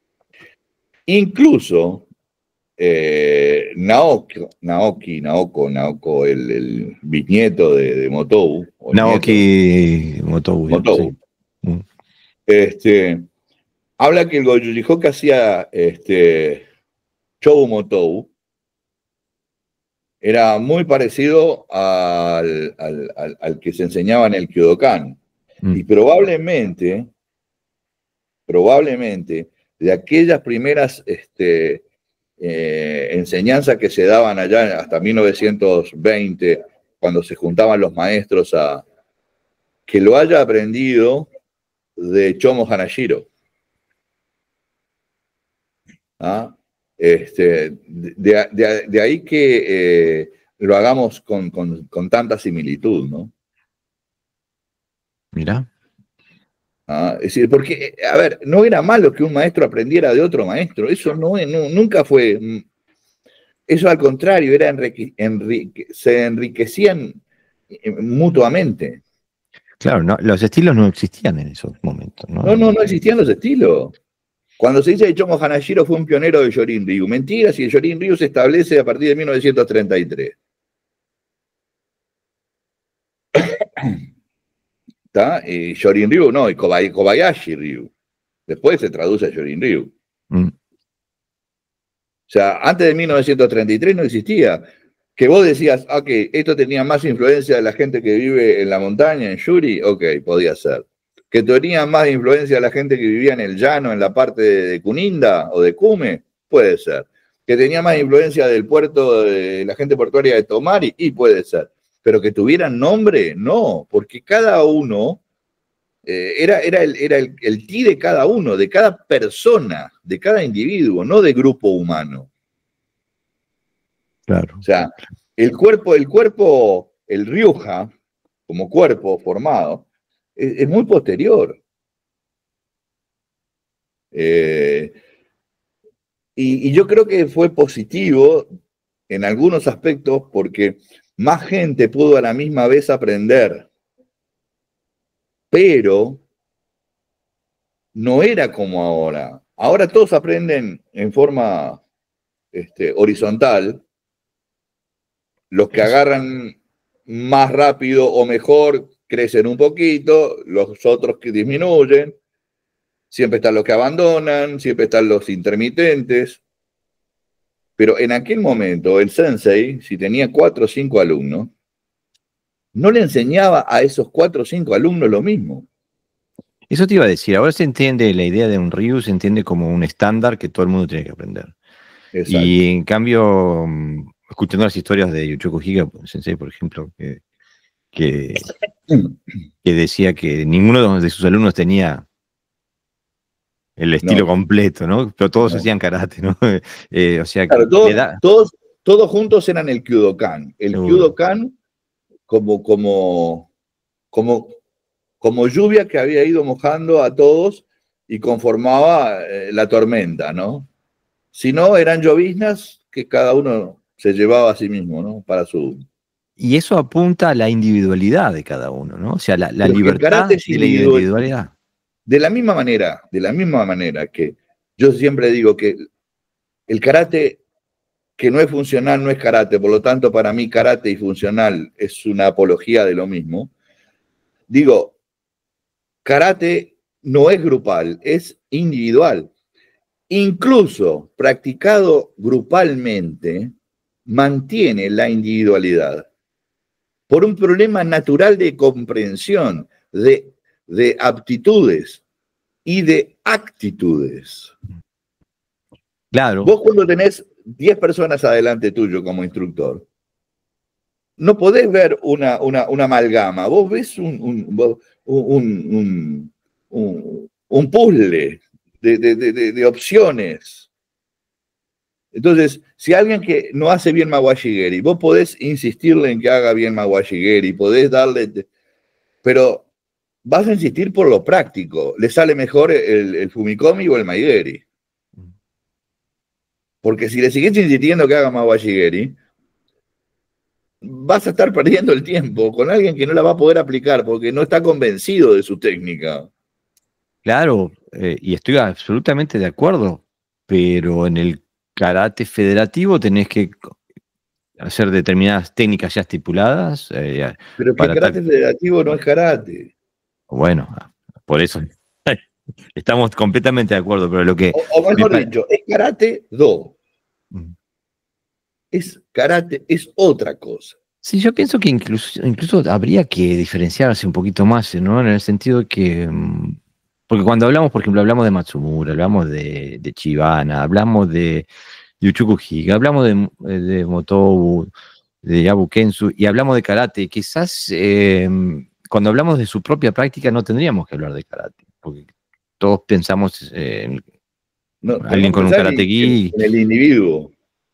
B: Incluso eh, Naoki, Naoki, Naoko, Naoko, el, el bisnieto de, de Motobu.
A: Naoki Motobu.
B: Motobu. Sí. Este, habla que el Gojuji Ho que hacía este, Chobu Motobu era muy parecido al, al, al, al que se enseñaba en el Kyudokan. Mm. Y probablemente, probablemente, de aquellas primeras este, eh, enseñanzas que se daban allá hasta mil novecientos veinte, cuando se juntaban los maestros, a que lo haya aprendido de Chomo Hanashiro. ¿Ah? Este, de, de, de ahí que eh, lo hagamos con, con, con tanta similitud, ¿no?
A: Mira.
B: Ah, es decir, porque, a ver, no era malo que un maestro aprendiera de otro maestro, eso no, no nunca fue, eso al contrario, era enrique, enrique, se enriquecían mutuamente.
A: Claro, no, los estilos no existían en esos momentos, ¿no?
B: No, no, no existían los estilos. Cuando se dice que Chomo Hanashiro fue un pionero de Yorin Ryu, mentira, si el Yorin Ryu se establece a partir de mil novecientos treinta y tres. ¿Está? Y Yorin Ryu, no, y Kobayashi Ryu. Después se traduce a Yorin Ryu. Mm. O sea, antes de mil novecientos treinta y tres no existía. Que vos decías, ok, esto tenía más influencia de la gente que vive en la montaña, en Yuri, ok, podía ser. Que tenía más influencia de la gente que vivía en el llano, en la parte de Kuninda o de Kume, puede ser. que tenía más influencia del puerto, de la gente portuaria de Tomari, y puede ser. Pero que tuvieran nombre, no, porque cada uno eh, era, era, el, era el, el ti de cada uno, de cada persona, de cada individuo, no de grupo humano.
A: Claro.
B: O sea, el cuerpo, el cuerpo, el Ryuja, como cuerpo formado, es, es muy posterior. Eh, y, y yo creo que fue positivo en algunos aspectos porque más gente pudo a la misma vez aprender, pero no era como ahora. Ahora todos aprenden en forma este, horizontal. Los que agarran más rápido o mejor crecen un poquito, los otros que disminuyen. Siempre están los que abandonan, siempre están los intermitentes. Pero en aquel momento el sensei, si tenía cuatro o cinco alumnos, no le enseñaba a esos cuatro o cinco alumnos lo mismo.
A: Eso te iba a decir, ahora se entiende la idea de un Ryu, se entiende como un estándar que todo el mundo tiene que aprender. Exacto. Y en cambio, escuchando las historias de Yoshiko Higa, sensei, por ejemplo, que, que, que decía que ninguno de sus alumnos tenía el estilo no. completo, ¿no? Pero todos no. hacían karate, ¿no? eh, o sea,
B: claro,
A: que
B: todos,
A: da...
B: todos, todos juntos eran el Kyudokan. El uh. Kyudokan como, como, como, como lluvia que había ido mojando a todos y conformaba eh, la tormenta, ¿no? Si no, eran lloviznas que cada uno se llevaba a sí mismo, ¿no? Para su...
A: Y eso apunta a la individualidad de cada uno, ¿no? O sea, la, la libertad de la individualidad.
B: De la misma manera, de la misma manera que yo siempre digo que el karate que no es funcional no es karate, por lo tanto para mí karate y funcional es una apología de lo mismo. Digo, karate no es grupal, es individual. Incluso practicado grupalmente, mantiene la individualidad por un problema natural de comprensión, de, de aptitudes y de actitudes.
A: Claro.
B: Vos cuando tenés diez personas adelante tuyo como instructor, no podés ver una, una, una amalgama, vos ves un, un, un, un, un, un puzzle de, de, de, de opciones. Entonces, si alguien que no hace bien Mawashigeri, vos podés insistirle en que haga bien Mawashigeri, podés darle... Pero vas a insistir por lo práctico. Le sale mejor el, el Fumikomi o el Maigeri. Porque si le sigues insistiendo que haga Mawashigeri, vas a estar perdiendo el tiempo con alguien que no la va a poder aplicar porque no está convencido de su técnica.
A: Claro, eh, y estoy absolutamente de acuerdo, pero en el karate federativo tenés que hacer determinadas técnicas ya estipuladas. Eh,
B: pero que el karate federativo no es karate.
A: Bueno, por eso estamos completamente de acuerdo, pero lo que...
B: O, o mejor dicho, es karate do. Mm. Es karate, es otra cosa.
A: Sí, yo pienso que incluso, incluso habría que diferenciarse un poquito más, ¿no? En el sentido de que... Porque cuando hablamos, por ejemplo, hablamos de Matsumura, hablamos de, de Chibana, hablamos de Yoshiko Higa, hablamos de, de Motobu, de Yabu Kensu, y hablamos de karate. Quizás eh, cuando hablamos de su propia práctica no tendríamos que hablar de karate, porque todos pensamos en
B: no,
A: alguien con un karate gi.
B: En el individuo.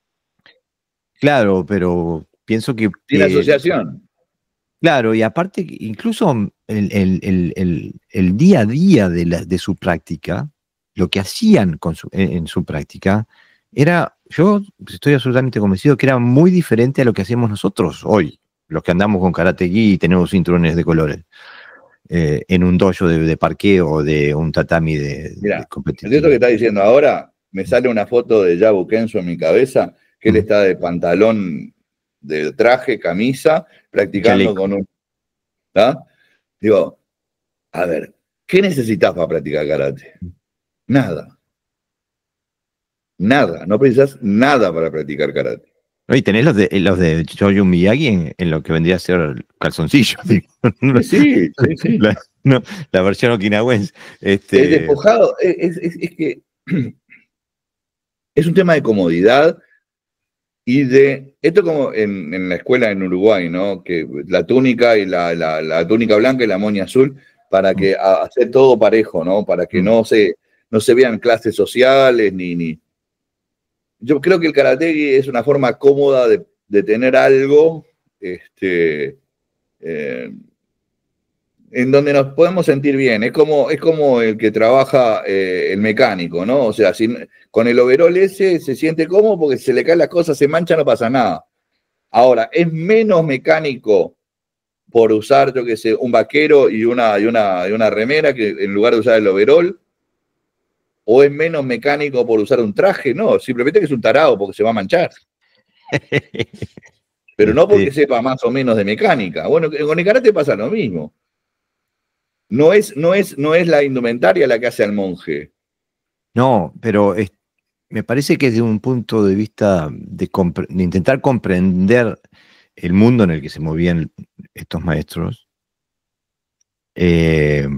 A: Claro, pero pienso que...
B: Tiene asociación.
A: Claro, y aparte, incluso el, el, el, el, el día a día de, la, de su práctica, lo que hacían con su, en, en su práctica, era, yo estoy absolutamente convencido que era muy diferente a lo que hacemos nosotros hoy, los que andamos con karate gi y tenemos cinturones de colores, eh, en un dojo de, de parqueo o de un tatami de,
B: Mirá,
A: de competición.
B: Esto que está diciendo ahora, me sale una foto de Yabu Kensu en mi cabeza, que mm. él está de pantalón, de traje, camisa, practicando Chaleco. Con un... ¿tá? Digo, a ver, ¿qué necesitas para practicar karate? Nada. Nada, no precisas nada para practicar karate.
A: Y tenés los de los de Shoyo Miyagi en, en lo que vendría a ser calzoncillo.
B: Sí, sí, sí.
A: La, no, la versión okinawense. Este...
B: Es despojado, es, es, es que es un tema de comodidad y de, esto como en, en la escuela en Uruguay, ¿no? Que la túnica y la, la, la túnica blanca y la moña azul, para que a, hacer todo parejo, ¿no? Para que no se, no se vean clases sociales, ni, ni. Yo creo que el karate es una forma cómoda de, de tener algo, este, eh, en donde nos podemos sentir bien. Es como, es como el que trabaja eh, el mecánico, ¿no? O sea, si, con el overol ese se siente cómodo porque si se le caen las cosas, se mancha, no pasa nada. Ahora, es menos mecánico por usar, yo qué sé, un vaquero y una, y una, y una remera que en lugar de usar el overol, o es menos mecánico por usar un traje, no, simplemente que es un tarado porque se va a manchar. Pero no porque sepa más o menos de mecánica. Bueno, con el karate pasa lo mismo. No es, no es, no es la indumentaria la que hace al monje.
A: No, pero es, me parece que desde un punto de vista de, de intentar comprender el mundo en el que se movían estos maestros, eh,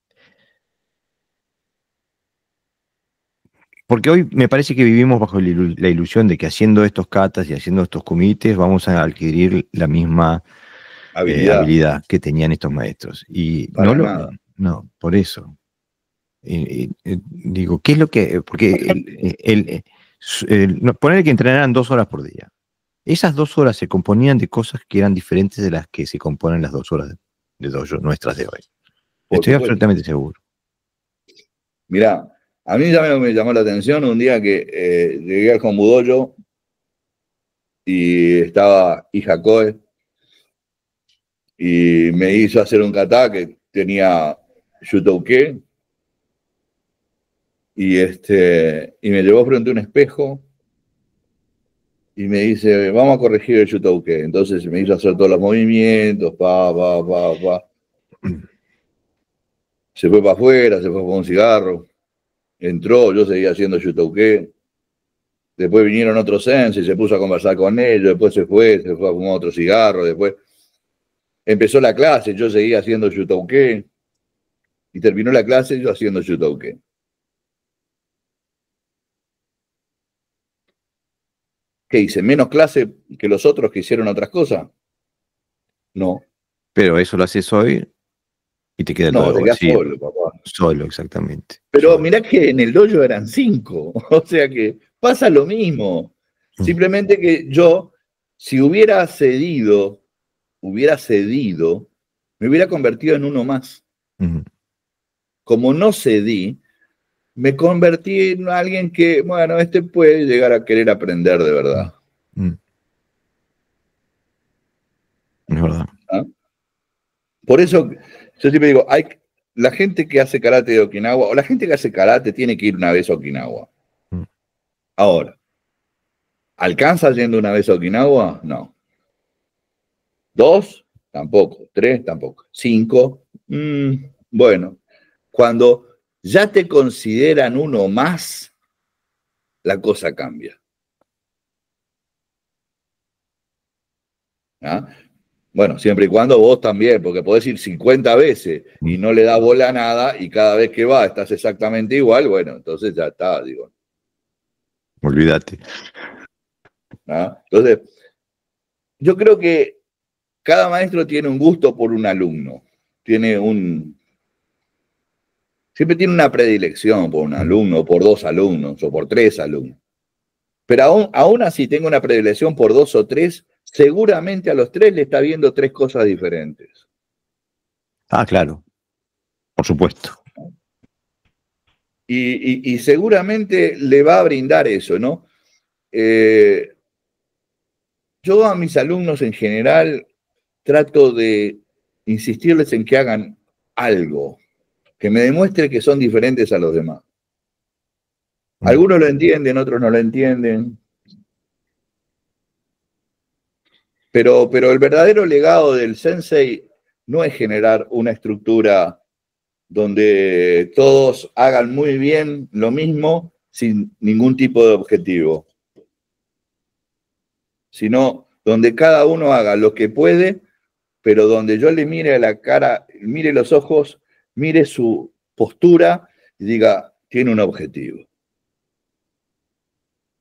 A: porque hoy me parece que vivimos bajo la ilusión de que haciendo estos katas y haciendo estos kumites vamos a adquirir la misma habilidad, eh, habilidad que tenían estos maestros. Y
B: Para
A: no, lo,
B: nada.
A: no, por eso. Eh, eh, digo, ¿qué es lo que...? Porque el, el, el, el, poner que entrenaran dos horas por día. Esas dos horas se componían de cosas que eran diferentes de las que se componen las dos horas de, de dojo nuestras de hoy. Por Estoy supuesto. absolutamente seguro.
B: Mirá, a mí ya me, me llamó la atención un día que eh, llegué al Hombudoyo y estaba Ijacoe y me hizo hacer un kata que tenía Yutouke y, este, y me llevó frente a un espejo y me dice, vamos a corregir el Yutouke. Entonces me hizo hacer todos los movimientos, pa, pa, pa, pa. Se fue para afuera, se fue con un cigarro. Entró, yo seguía haciendo Yutouke. Después vinieron otros sensei, se puso a conversar con ellos, después se fue, se fue a fumar otro cigarro, después empezó la clase, yo seguía haciendo Yutouke. Y terminó la clase yo haciendo Yutouke. ¿Qué hice? ¿Menos clase que los otros que hicieron otras cosas? No.
A: Pero eso lo haces hoy y te queda
B: no,
A: todo
B: te quedas solo, papá.
A: Solo, exactamente.
B: Pero
A: solo.
B: Mirá que en el dojo eran cinco. O sea que pasa lo mismo. Simplemente que yo, si hubiera cedido, hubiera cedido, me hubiera convertido en uno más.
A: Uh-huh.
B: Como no cedí, me convertí en alguien que, bueno, este puede llegar a querer aprender de verdad.
A: Uh-huh. Es verdad.
B: ¿Ah? Por eso, yo siempre digo, hay, la gente que hace karate de Okinawa, o la gente que hace karate tiene que ir una vez a Okinawa. Uh-huh. Ahora, ¿alcanza yendo una vez a Okinawa? No. ¿Dos? Tampoco. ¿Tres? Tampoco. ¿Cinco? Mm, bueno, cuando ya te consideran uno más, la cosa cambia. ¿Ah? Bueno, siempre y cuando vos también, porque podés ir cincuenta veces y no le das bola a nada y cada vez que vas estás exactamente igual, bueno, entonces ya está, digo.
A: Olvídate.
B: ¿Ah? Entonces, yo creo que cada maestro tiene un gusto por un alumno, tiene un... Siempre tiene una predilección por un alumno, por dos alumnos o por tres alumnos. Pero aún, aún así tengo una predilección por dos o tres, seguramente a los tres le está viendo tres cosas diferentes.
A: Ah, claro. Por supuesto.
B: Y, y, y seguramente le va a brindar eso, ¿no? Eh, yo a mis alumnos en general trato de insistirles en que hagan algo, que me demuestre que son diferentes a los demás. Algunos lo entienden, otros no lo entienden. Pero, pero el verdadero legado del sensei no es generar una estructura donde todos hagan muy bien lo mismo sin ningún tipo de objetivo, sino donde cada uno haga lo que puede, pero donde yo le mire a la cara, mire los ojos, mire su postura y diga, tiene un objetivo.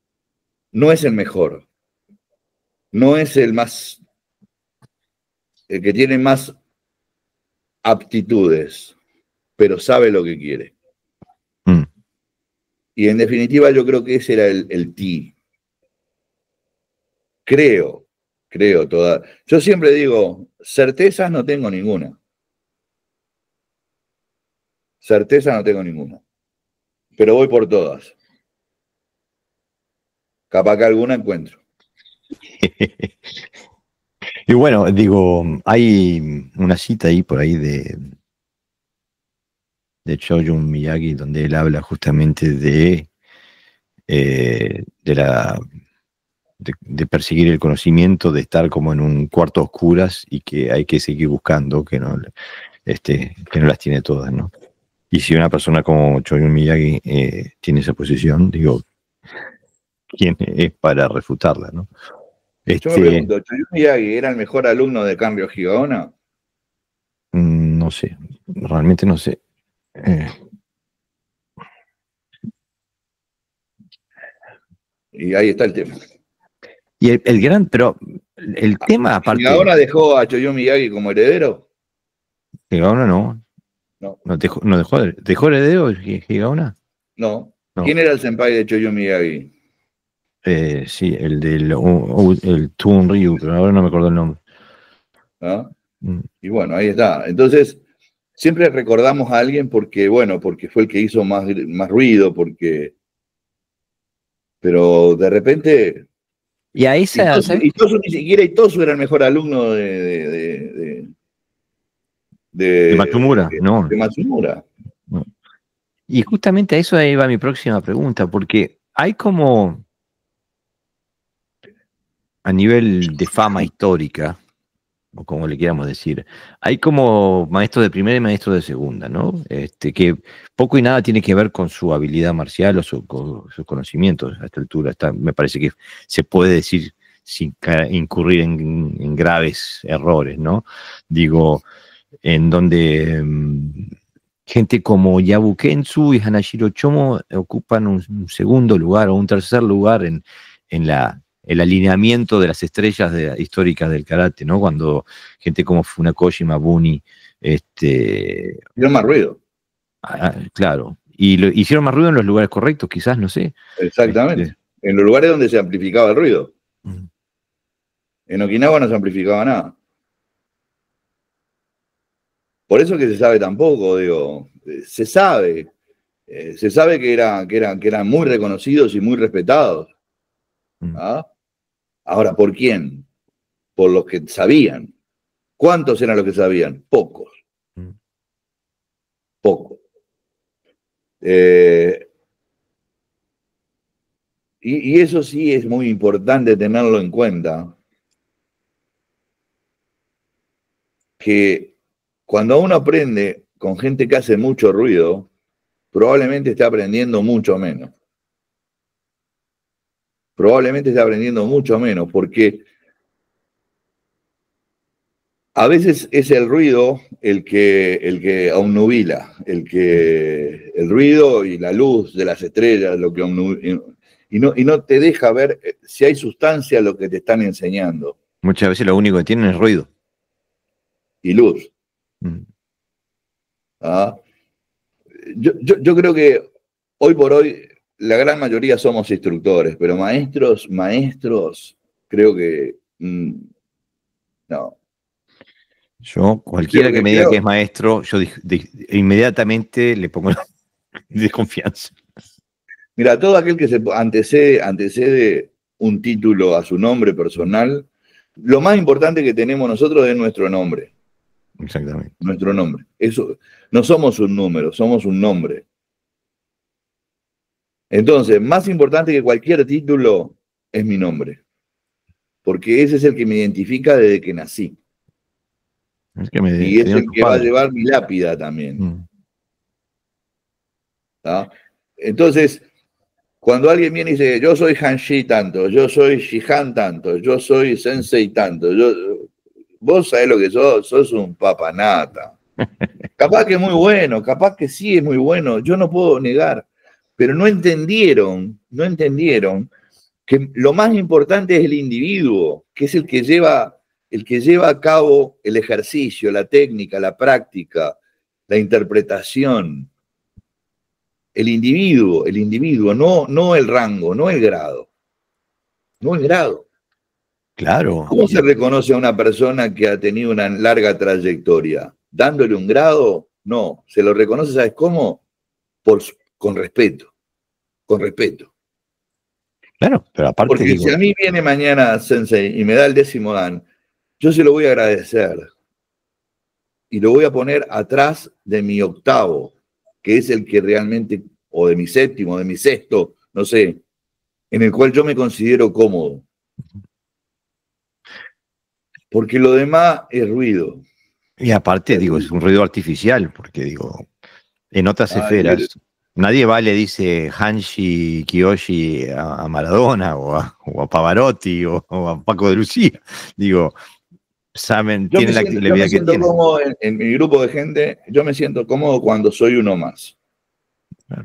B: no es el mejor, no es el más, el que tiene más aptitudes, pero sabe lo que quiere.
A: Mm.
B: Y en definitiva yo creo que ese era el, el ti. Creo, creo toda. Yo siempre digo, certezas no tengo ninguna. Certeza no tengo ninguna. Pero voy por todas. Capaz que alguna encuentro.
A: Y bueno, digo, hay una cita ahí por ahí de, de Shoyun Miyagi donde él habla justamente de, eh, de la de, de perseguir el conocimiento, de estar como en un cuarto a oscuras y que hay que seguir buscando, que no, este, que no las tiene todas, ¿no? Y si una persona como Shoyun Miyagi eh, tiene esa posición, digo, ¿quién es para refutarla, no?
B: Yo me
A: Este,
B: pregunto, ¿Shoyun Miyagi era el mejor alumno de Kanryo Higaonna?
A: no sé, realmente no sé. Eh,
B: Y ahí está el tema.
A: y el, el gran, pero el tema aparte,
B: ¿Higaonna dejó a Shoyun Miyagi como heredero?
A: Higaonna no,
B: No.
A: no dejó, no dejó, dejó heredero Higaonna.
B: No.
A: No.
B: ¿Quién era el senpai de Shoyun Miyagi?
A: Eh, sí, el del uh, el Toon Ryu, pero ahora no me acuerdo el nombre.
B: ¿Ah?
A: Mm.
B: Y bueno, ahí está. Entonces, siempre recordamos a alguien porque, bueno, porque fue el que hizo más, más ruido, porque... Pero de repente...
A: Y a esa,
B: Itosu, Itosu ni siquiera Itosu era el mejor alumno de... de, de, de, de,
A: de Matsumura,
B: de,
A: no,
B: de Matsumura.
A: no. Y justamente a eso ahí va mi próxima pregunta, porque hay como, a nivel de fama histórica, o como le queramos decir, hay como maestros de primera y maestros de segunda, ¿no? Este, que poco y nada tiene que ver con su habilidad marcial o su, con sus conocimientos a esta altura. Está, me parece que se puede decir sin incurrir en, en graves errores, ¿no? Digo, en donde um, gente como Yabu Kentsu y Hanashiro Chomo ocupan un, un segundo lugar o un tercer lugar en, en la el alineamiento de las estrellas de, históricas del karate, ¿no? Cuando gente como Funakoshi, Mabuni, este...
B: Hicieron más ruido.
A: Ah, claro. Y lo, hicieron más ruido en los lugares correctos, quizás, no sé.
B: Exactamente.
A: Este,
B: en los lugares donde se amplificaba el ruido.
A: mm.
B: En Okinawa no se amplificaba nada. Por eso que se sabe tan poco, digo, se sabe, eh, se sabe que, era, que, eran, que eran muy reconocidos y muy respetados. ¿Ah? Ahora, ¿por quién? Por los que sabían. ¿Cuántos eran los que sabían? Pocos. Pocos. Eh, y, y eso sí es muy importante tenerlo en cuenta, que cuando uno aprende con gente que hace mucho ruido, probablemente esté aprendiendo mucho menos. Probablemente esté aprendiendo mucho menos, porque a veces es el ruido el que, el que obnubila, el que el ruido y la luz de las estrellas, lo que obnubila, y no, y no te deja ver si hay sustancia en lo que te están enseñando.
A: Muchas veces lo único que tienen es ruido.
B: Y luz.
A: Mm.
B: ¿Ah? Yo, yo, yo creo que hoy por hoy la gran mayoría somos instructores, pero maestros, maestros, creo que mmm, no.
A: Yo, cualquiera
B: Creo
A: que
B: que,
A: me diga
B: creo,
A: que es maestro, yo de, de, inmediatamente le pongo desconfianza.
B: Mira, todo aquel que se antecede, antecede un título a su nombre personal, lo más importante que tenemos nosotros es nuestro nombre.
A: Exactamente.
B: Nuestro nombre. Eso, no somos un número, somos un nombre. Entonces, más importante que cualquier título es mi nombre. Porque ese es el que me identifica desde que nací.
A: Es que me
B: Y es el
A: tu
B: que va a
A: padre.
B: llevar mi lápida también.
A: Mm.
B: ¿Ah? Entonces, cuando alguien viene y dice, yo soy Hanshi tanto, yo soy Shihan tanto, yo soy Sensei tanto, yo, vos sabés lo que sos, sos un papanata. Capaz que es muy bueno, capaz que sí es muy bueno, yo no puedo negar, pero no entendieron, no entendieron que lo más importante es el individuo, que es el que lleva, el que lleva a cabo el ejercicio, la técnica, la práctica, la interpretación. El individuo, el individuo, no, no el rango, no el grado. No el grado.
A: Claro.
B: ¿Cómo se reconoce a una persona que ha tenido una larga trayectoria? ¿Dándole un grado? No. Se lo reconoce, ¿sabes cómo? Por, con respeto. Con respeto.
A: Claro, pero aparte.
B: Porque digo, si a mí viene mañana Sensei y me da el décimo dan, yo se lo voy a agradecer. Y lo voy a poner atrás de mi octavo, que es el que realmente, o de mi séptimo, de mi sexto, no sé, en el cual yo me considero cómodo. Porque lo demás es ruido.
A: Y aparte, es digo, ruido. Es un ruido artificial, porque digo, en otras ah, esferas, yo... nadie va, le dice Hanshi Kiyoshi a, a Maradona, o a, o a Pavarotti, o, o a Paco de Lucía. Digo, saben, tienen la,
B: siento,
A: la vida que tienen.
B: Cómodo en, en mi grupo de gente, yo me siento cómodo cuando soy uno más. Claro.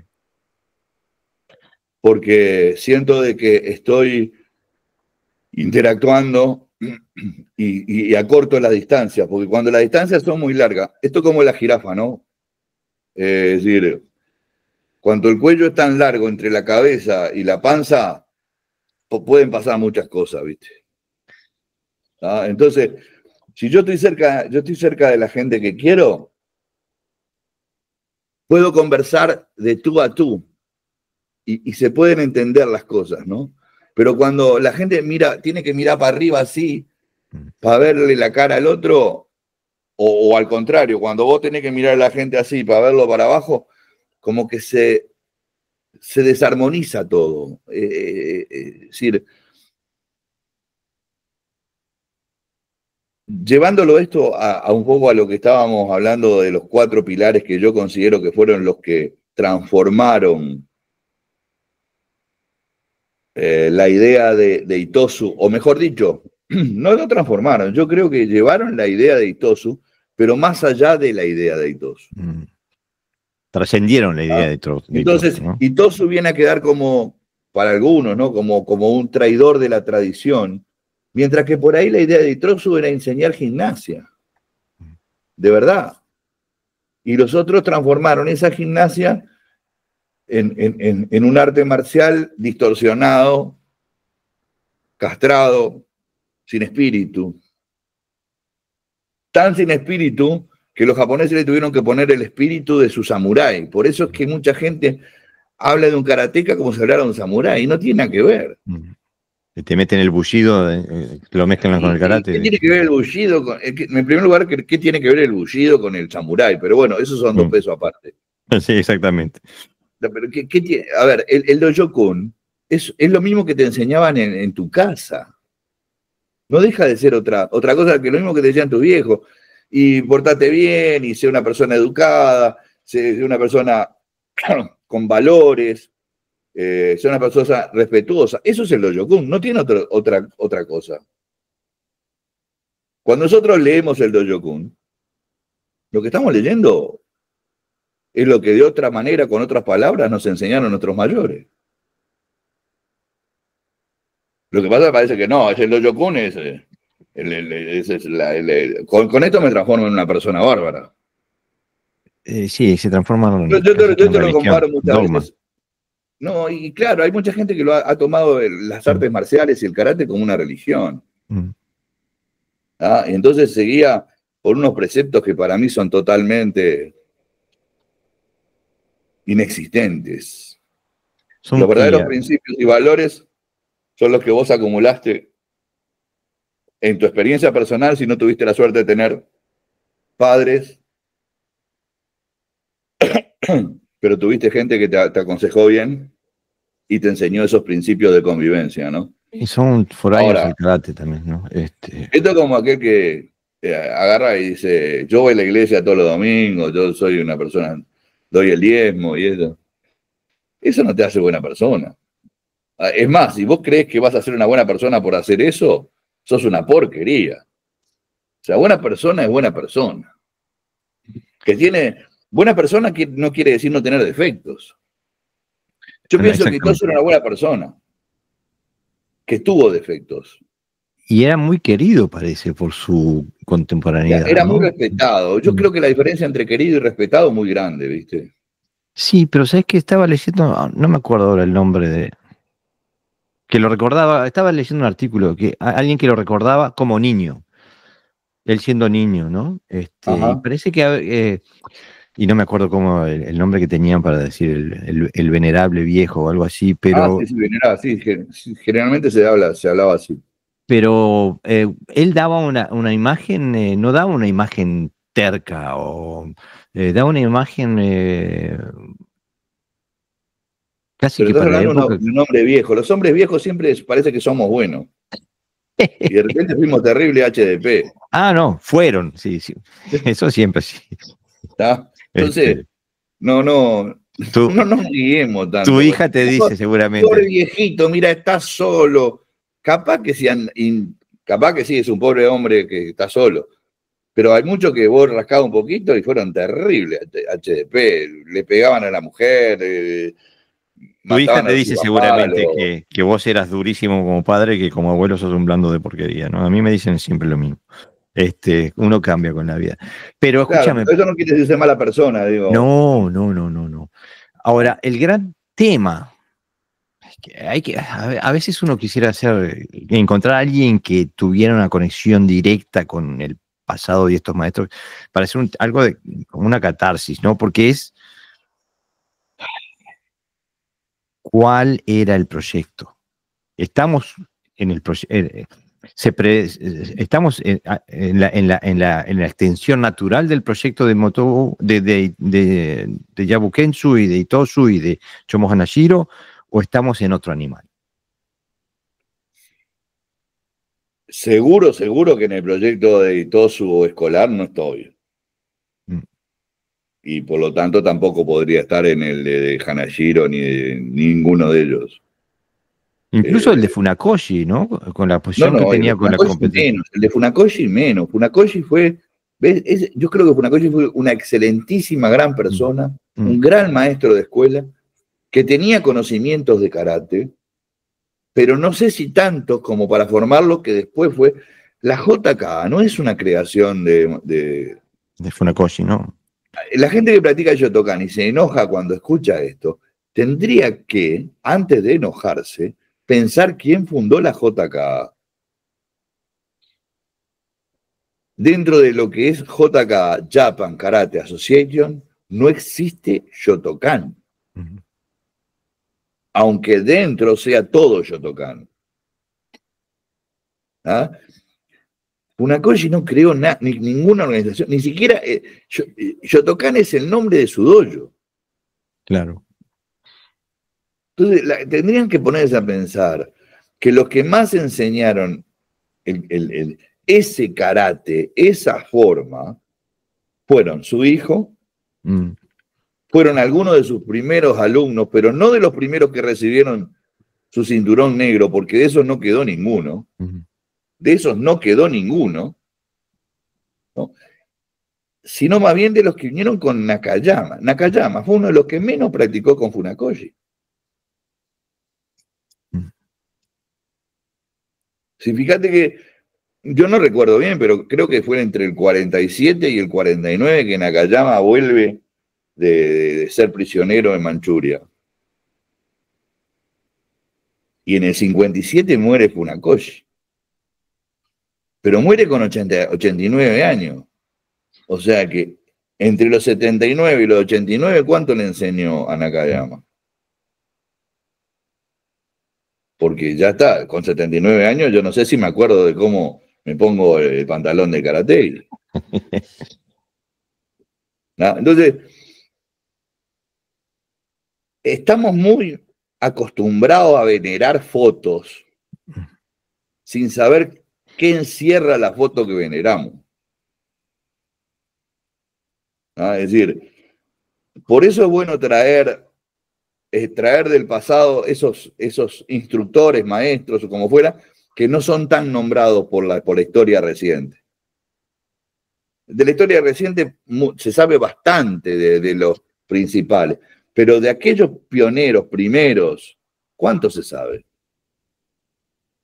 B: Porque siento de que estoy interactuando y, y acorto la distancia, porque cuando las distancias son muy largas, esto es como la jirafa, ¿no? Eh, es decir, cuando el cuello es tan largo entre la cabeza y la panza, pueden pasar muchas cosas, ¿viste? ¿Ah? Entonces, si yo estoy cerca, yo estoy cerca de la gente que quiero, puedo conversar de tú a tú y, y se pueden entender las cosas, ¿no? Pero cuando la gente mira, tiene que mirar para arriba así, para verle la cara al otro, o, o al contrario, cuando vos tenés que mirar a la gente así para verlo para abajo, como que se, se desarmoniza todo. Eh, eh, es decir, llevándolo esto a, a un poco a lo que estábamos hablando de los cuatro pilares que yo considero que fueron los que transformaron eh, la idea de, de Itosu, o mejor dicho, no lo transformaron, yo creo que llevaron la idea de Itosu, pero más allá de la idea de Itosu.
A: Mm. Trascendieron la idea
B: ah,
A: de Itosu.
B: Entonces,
A: ¿no?
B: Itosu viene a quedar como, para algunos, ¿no? Como, como un traidor de la tradición, mientras que por ahí la idea de Itosu era enseñar gimnasia, de verdad. Y los otros transformaron esa gimnasia en, en, en, en un arte marcial distorsionado, castrado, sin espíritu. Tan sin espíritu que los japoneses le tuvieron que poner el espíritu de su samurái. Por eso es que mucha gente habla de un karateca como si hablara de un samurái, y no tiene nada que ver.
A: Te meten el bullido, eh, lo mezclan con el karate.
B: ¿Qué tiene que ver el bullido? Con, en primer lugar, ¿qué, ¿qué tiene que ver el bullido con el samurái? Pero bueno, esos son dos pesos aparte.
A: Sí, exactamente.
B: Pero ¿qué, qué tiene? A ver, el, el Dojo-kun es, es lo mismo que te enseñaban en, en tu casa. No deja de ser otra, otra cosa que lo mismo que te decían tus viejos. Y portate bien, y sé una persona educada, sé una persona con valores, eh, sé una persona respetuosa. Eso es el Dojo-kun, no tiene otro, otra, otra cosa. Cuando nosotros leemos el Dojo-kun, lo que estamos leyendo es lo que de otra manera, con otras palabras, nos enseñaron nuestros mayores. Lo que pasa parece que no, es el Dojo-kun, es, el, el, es, es la, el, el, con, con esto me transformo en una persona bárbara.
A: Eh, sí, se transforma en
B: Yo, yo, te, yo te lo comparo muchas dogma. veces. No, y claro, hay mucha gente que lo ha, ha tomado el, las artes mm. marciales y el karate como una religión. Mm. ¿Ah? Y entonces seguía por unos preceptos que para mí son totalmente inexistentes. Son los verdaderos tía. principios y valores son los que vos acumulaste en tu experiencia personal si no tuviste la suerte de tener padres, pero tuviste gente que te, te aconsejó bien y te enseñó esos principios de convivencia, ¿no?
A: Y son foráneos del karate también, ¿no? Este...
B: Esto es como aquel que eh, agarra y dice, yo voy a la iglesia todos los domingos, yo soy una persona, doy el diezmo y eso. Eso no te hace buena persona. Es más, si vos crees que vas a ser una buena persona por hacer eso, sos una porquería. O sea, buena persona es buena persona. Que tiene... Buena persona no quiere decir no tener defectos. Yo pienso que Itosu era una buena persona. que tuvo defectos.
A: Y era muy querido, parece, por su contemporaneidad.
B: Era
A: ¿no?
B: muy respetado. Yo
A: Mm.
B: creo que la diferencia entre querido y respetado es muy grande, ¿viste?
A: Sí, pero ¿sabes qué? Estaba leyendo, no me acuerdo ahora el nombre de... Que lo recordaba, estaba leyendo un artículo, que alguien que lo recordaba como niño, él siendo niño, ¿no? Este, y
B: Ajá.
A: parece que... Eh, y no me acuerdo cómo el, el nombre que tenían para decir el, el, el venerable viejo o algo así,
B: Ah,
A: pero...
B: sí, sí, venerada, sí, generalmente se habla, se hablaba así.
A: Pero eh, él daba una, una imagen, eh, no daba una imagen terca, o eh, daba una imagen eh, casi
B: Pero
A: que
B: estás
A: para la
B: hablando
A: época.
B: de un hombre viejo. Los hombres viejos siempre parece que somos buenos. Y de repente fuimos terrible H D P.
A: Ah, no, fueron, sí, sí. Eso siempre sí.
B: ¿Está? Entonces,
A: Este,
B: no, no,
A: tu,
B: no nos guiemos
A: tu
B: tanto.
A: hija te dice
B: Pobre
A: seguramente.
B: viejito, mira, está solo. Capaz que, sean, capaz que sí, es un pobre hombre que está solo. Pero hay muchos que vos rascabas un poquito y fueron terribles H D P. Le pegaban a la mujer, eh,
A: Tu hija
B: mataban
A: te
B: a su
A: dice
B: papá.
A: seguramente
B: Lo...
A: que, que vos eras durísimo como padre, que como abuelo sos un blando de porquería, ¿no? A mí me dicen siempre lo mismo. Este, uno cambia con la vida. Pero
B: Claro,
A: escúchame,
B: pero eso no quiere decir ser mala persona, digo.
A: no, no, no, no, no. Ahora, el gran tema, es que hay que, a veces uno quisiera hacer, encontrar a alguien que tuviera una conexión directa con el pasado de estos maestros, para hacer un, algo de, como una catarsis, ¿no? Porque es, ¿cuál era el proyecto? Estamos en el proyecto. Se pre, estamos en, en, la, en, la, en, la, en la extensión natural del proyecto de Moto, de, de, de, de Yabukensu y de Itosu y de Chomo Hanashiro, o estamos en otro animal.
B: Seguro, seguro que en el proyecto de Itosu escolar no estoy. Mm. Y por lo tanto tampoco podría estar en el de, de Hanashiro ni de ninguno de ellos.
A: Incluso
B: Eh,
A: el de Funakoshi, ¿no? Con la
B: no,
A: posición que
B: no, el de
A: tenía con la
B: Funakoshi
A: competencia.
B: menos, el de Funakoshi menos. Funakoshi fue, ¿ves? Es, yo creo que Funakoshi fue una excelentísima, gran persona, mm. un gran maestro de escuela, que tenía conocimientos de karate, pero no sé si tantos como para formar lo que después fue. La J K no es una creación de... De,
A: de Funakoshi, ¿no?
B: La gente que practica Shotokan y se enoja cuando escucha esto, tendría que, antes de enojarse, pensar quién fundó la J K. Dentro de lo que es J K Japan Karate Association, no existe Shotokan. Uh-huh. Aunque dentro sea todo Shotokan. ¿Ah? Funakoshi no creó na, ni, ninguna organización, ni siquiera eh, Shotokan es el nombre de su dojo.
A: Claro.
B: Entonces la, tendrían que ponerse a pensar que los que más enseñaron el, el, el, ese karate, esa forma, fueron su hijo, mm. fueron algunos de sus primeros alumnos, pero no de los primeros que recibieron su cinturón negro, porque de esos no quedó ninguno. Uh-huh. De esos no quedó ninguno, ¿no? Sino más bien de los que vinieron con Nakayama. Nakayama fue uno de los que menos practicó con Funakoshi. Uh-huh. Sí, fíjate que yo no recuerdo bien, pero creo que fue entre el cuarenta y siete y el cuarenta y nueve que Nakayama vuelve de, de, de ser prisionero en Manchuria. Y en el cincuenta y siete muere Funakoshi. Pero muere con ochenta, ochenta y nueve años. O sea que entre los setenta y nueve y los ochenta y nueve, ¿cuánto le enseñó a Nakayama? Porque ya está, con setenta y nueve años, yo no sé si me acuerdo de cómo me pongo el pantalón de karate. ¿No? Entonces, estamos muy acostumbrados a venerar fotos sin saber qué encierra la foto que veneramos. ¿No? Es decir, por eso es bueno traer, eh, traer del pasado esos, esos instructores, maestros o como fuera, que no son tan nombrados por la, por la historia reciente. De la historia reciente se sabe bastante de, de los principales, pero de aquellos pioneros primeros, ¿cuánto se sabe?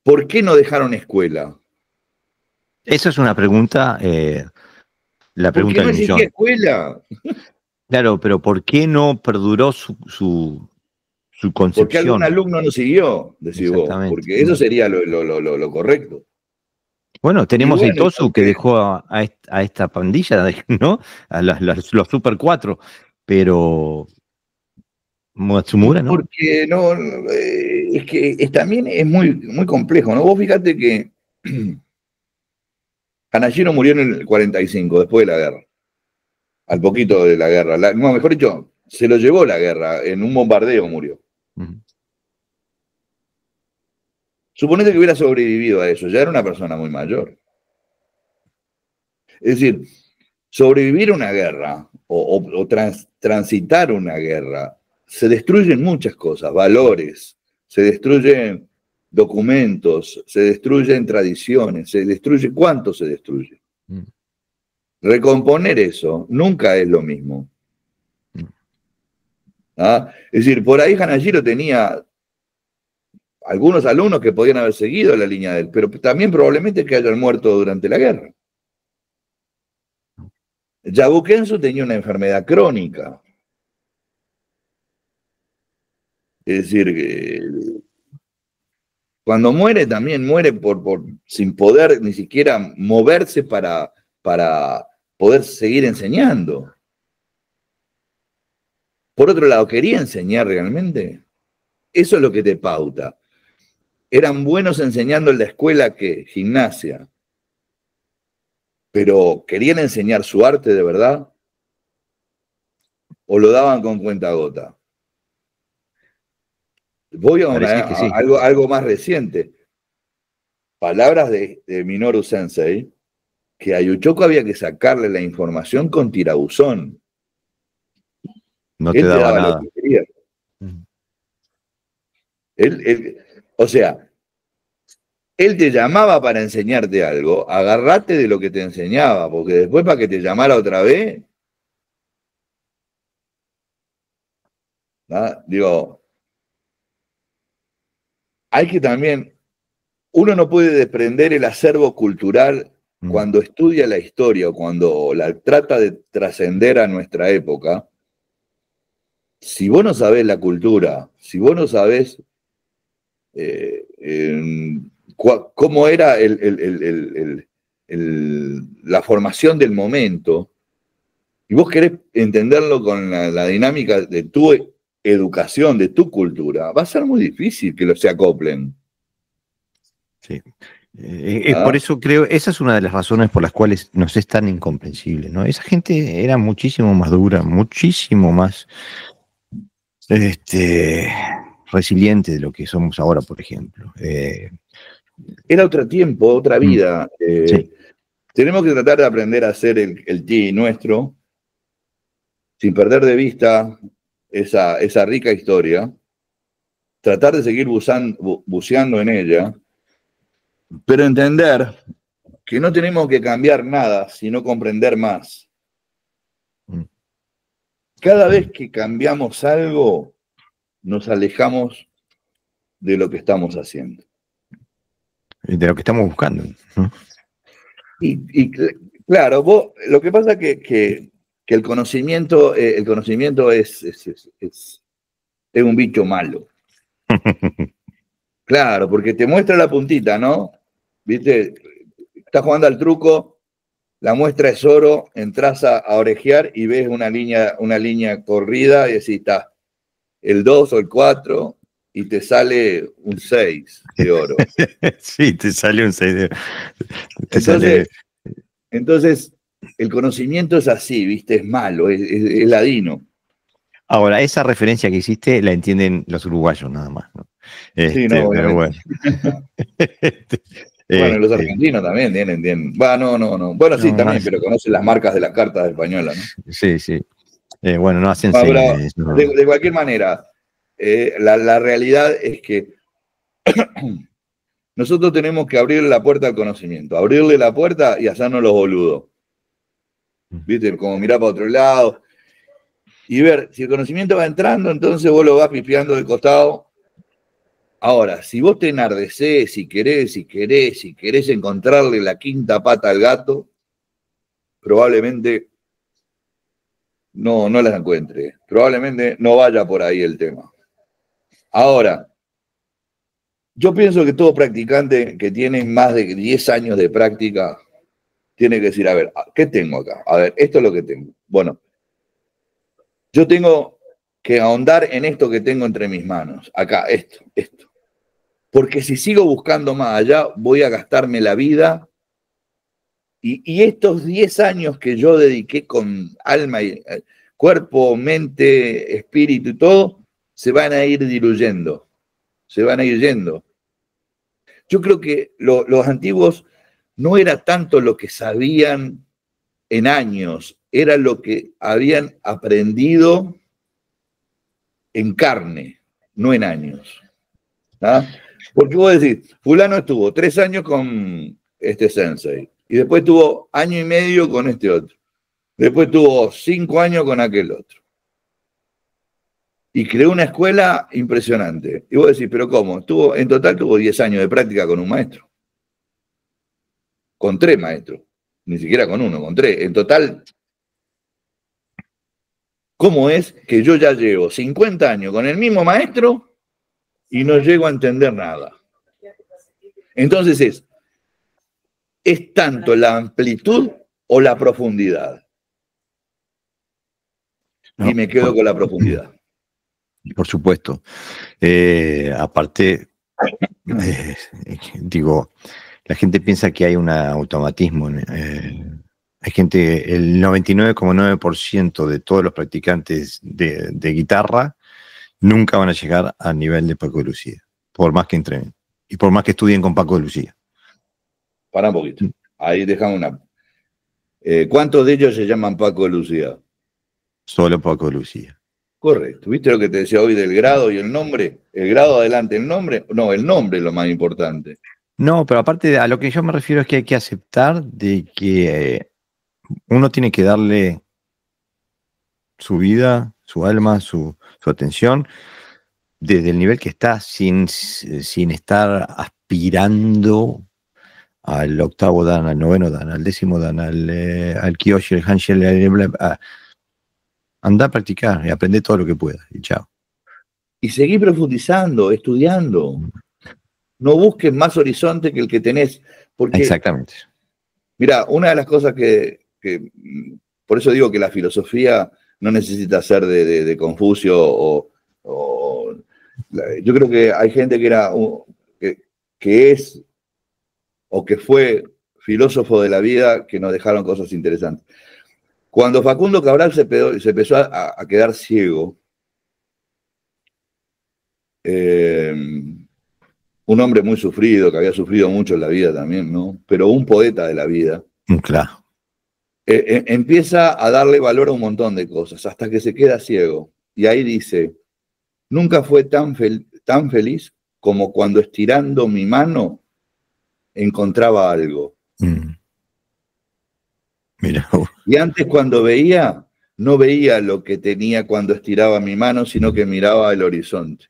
B: ¿por qué no dejaron escuela?
A: Esa es una pregunta, eh, la pregunta
B: Porque no
A: del
B: existía
A: millón.
B: escuela.
A: Claro, pero ¿por qué no perduró su, su, su
B: ¿Por qué algún
A: concepción?
B: alumno no siguió? Decís vos,
A: Exactamente.
B: porque eso sería lo, lo, lo, lo, lo correcto.
A: Bueno,
B: Y
A: tenemos el
B: bueno,
A: Tosu que
B: porque,
A: dejó a, a est- a esta pandilla, ¿no? A las- las- los Super cuatro, pero Matsumura, ¿no?
B: porque no, no, eh, es que es, también es muy, muy complejo, ¿no? Vos fíjate que Kanashiro murió en el cuarenta y cinco, después de la guerra, al poquito de la guerra. La- no, mejor dicho, se lo llevó la guerra, en un bombardeo murió.
A: Ujú.
B: Suponete que hubiera sobrevivido a eso, ya era una persona muy mayor. Es decir, sobrevivir a una guerra o, o- o trans- transitar una guerra, se destruyen muchas cosas, valores, se destruyen documentos, se destruyen tradiciones, se destruye, ¿cuánto se destruye?
A: Mm,
B: Recomponer eso nunca es lo mismo.
A: mm.
B: ¿Ah? Es decir, por ahí Hanashiro tenía algunos alumnos que podían haber seguido la línea de él, pero también probablemente que hayan muerto durante la guerra. Yabu Kensu tenía una enfermedad crónica. Es decir, que cuando muere también muere por, por, sin poder ni siquiera moverse para, para poder seguir enseñando. Por otro lado, ¿quería enseñar realmente? Eso es lo que te pauta. Eran buenos enseñando en la escuela que gimnasia, pero ¿querían enseñar su arte de verdad? ¿O lo daban con cuentagota? Voy a, una,
A: Parece que
B: a
A: sí.
B: algo, algo más reciente. Palabras de, de Minoru Sensei, que a Yuchoko había que sacarle la información con tirabuzón.
A: No te
B: Él te
A: daba
B: daba lo
A: nada.
B: que quería.
A: Mm.
B: Él, él, o sea, él te llamaba para enseñarte algo, agarrate de lo que te enseñaba, porque después para que te llamara otra vez, ¿no? Digo, hay que también, uno no puede desprender el acervo cultural
A: Mm.
B: cuando estudia la historia o cuando la trata de trascender a nuestra época. Si vos no sabés la cultura, si vos no sabés eh, eh, cómo era el, el, el, el, la formación del momento, y vos querés entenderlo con la, la dinámica de tu educación, de tu cultura, va a ser muy difícil que lo se acoplen.
A: Sí. Eh, es por
B: ¿Ah?
A: eso creo, esa es una de las razones por las cuales nos es tan incomprensible, ¿no? Esa gente era muchísimo más dura, muchísimo más este, resiliente de lo que somos ahora, por ejemplo. Eh,
B: Era otro tiempo, otra
A: mm,
B: vida. Eh,
A: sí,
B: tenemos que tratar de aprender a hacer el, el ti nuestro, sin perder de vista esa, esa rica historia, tratar de seguir buceando, bu buceando en ella, pero entender que no tenemos que cambiar nada, sino comprender más.
A: mm,
B: Cada vez que cambiamos algo, nos alejamos de lo que estamos haciendo.
A: de lo que estamos buscando, ¿no?
B: Y, y claro, vos, lo que pasa es que, que, que el conocimiento, eh, el conocimiento es, es, es, es, es un bicho malo. Claro, porque te muestra la puntita, ¿no? ¿Viste? Estás jugando al truco, la muestra es oro, entras a, a orejear y ves una línea, una línea corrida y decís, está el dos o el cuatro y te sale un seis de oro.
A: Sí, te sale un seis de- te
B: Entonces,
A: sale.
B: entonces el conocimiento es así, ¿viste? Es malo, es, es, es ladino.
A: Ahora, esa referencia que hiciste la entienden los uruguayos nada más, ¿no?
B: Sí, no,
A: Este, pero
B: obviamente.
A: bueno. Este,
B: Bueno, los
A: este,
B: argentinos también tienen, tienen. Bueno, no, no, no. Bueno, sí,
A: no, no
B: también,
A: hace-
B: pero conocen las marcas de las cartas españolas, ¿no?
A: sí, sí. Eh, bueno, no hacen
B: Bueno, pero
A: señas.
B: de,
A: No.
B: de cualquier manera, eh, la, la realidad es que nosotros tenemos que abrirle la puerta al conocimiento, abrirle la puerta y hacernos los boludos. ¿Viste? Como mirar para otro lado y ver si el conocimiento va entrando, entonces vos lo vas pipeando de costado Ahora, si vos te enardecés, si querés, si querés, si querés encontrarle la quinta pata al gato, probablemente no, no las encuentre. Probablemente no vaya por ahí el tema. Ahora, yo pienso que todo practicante que tiene más de diez años de práctica tiene que decir, a ver, ¿qué tengo acá? A ver, esto es lo que tengo. Bueno, yo tengo que ahondar en esto que tengo entre mis manos. Acá, esto, esto. Porque si sigo buscando más allá, voy a gastarme la vida. Y, y estos diez años que yo dediqué con alma y eh, cuerpo, mente, espíritu y todo, se van a ir diluyendo. Se van a ir yendo. Yo creo que lo, los antiguos no era tanto lo que sabían en años, era lo que habían aprendido en carne, no en años. ¿Ah? Porque vos decís, fulano estuvo tres años con este sensei, y después tuvo año y medio con este otro, después tuvo cinco años con aquel otro. Y creó una escuela impresionante. Y vos decís, ¿pero cómo? Estuvo, en total tuvo diez años de práctica con un maestro. Con tres maestros. Ni siquiera con uno, con tres. En total, ¿cómo es que yo ya llevo cincuenta años con el mismo maestro y no llego a entender nada? Entonces es, ¿es tanto la amplitud o la profundidad?
A: No,
B: Y me quedo
A: por,
B: con la profundidad.
A: por supuesto. Eh, aparte, eh, digo, la gente piensa que hay un automatismo. Eh, hay gente, el noventa y nueve coma nueve por ciento de todos los practicantes de, de guitarra nunca van a llegar al nivel de Paco de Lucía, por más que entrenen y por más que estudien con Paco de Lucía.
B: Para un poquito. Ahí dejamos una. Eh, ¿Cuántos de ellos se llaman Paco de Lucía?
A: Solo Paco de Lucía.
B: Correcto. ¿Viste lo que te decía hoy del grado y el nombre? ¿El grado adelante el nombre? No, el nombre es lo más importante.
A: No, pero aparte a lo que yo me refiero es que hay que aceptar de que eh, uno tiene que darle su vida, su alma, su, su atención desde el nivel que está, sin, sin estar aspirando al octavo dan, al noveno dan, al décimo dan, al, eh, al Kyoshi, al Hanshel, a, andar a practicar y aprender todo lo que pueda. Y chao.
B: Y seguir profundizando, estudiando. No busques más horizonte que el que tenés. Porque,
A: exactamente.
B: Mira, una de las cosas que, que, por eso digo que la filosofía no necesita ser de, de, de Confucio o, o, yo creo que hay gente que era, que, que es o que fue filósofo de la vida que nos dejaron cosas interesantes. Cuando Facundo Cabral se, pedó, se empezó a, a quedar ciego, eh, un hombre muy sufrido, que había sufrido mucho en la vida también, ¿no? Pero un poeta de la vida.
A: Claro.
B: Eh, eh, empieza a darle valor a un montón de cosas, hasta que se queda ciego. Y ahí dice, nunca fue tan, fel tan feliz como cuando estirando mi mano encontraba algo.
A: Mm. Mira.
B: Y antes cuando veía, no veía lo que tenía cuando estiraba mi mano, sino que miraba el horizonte.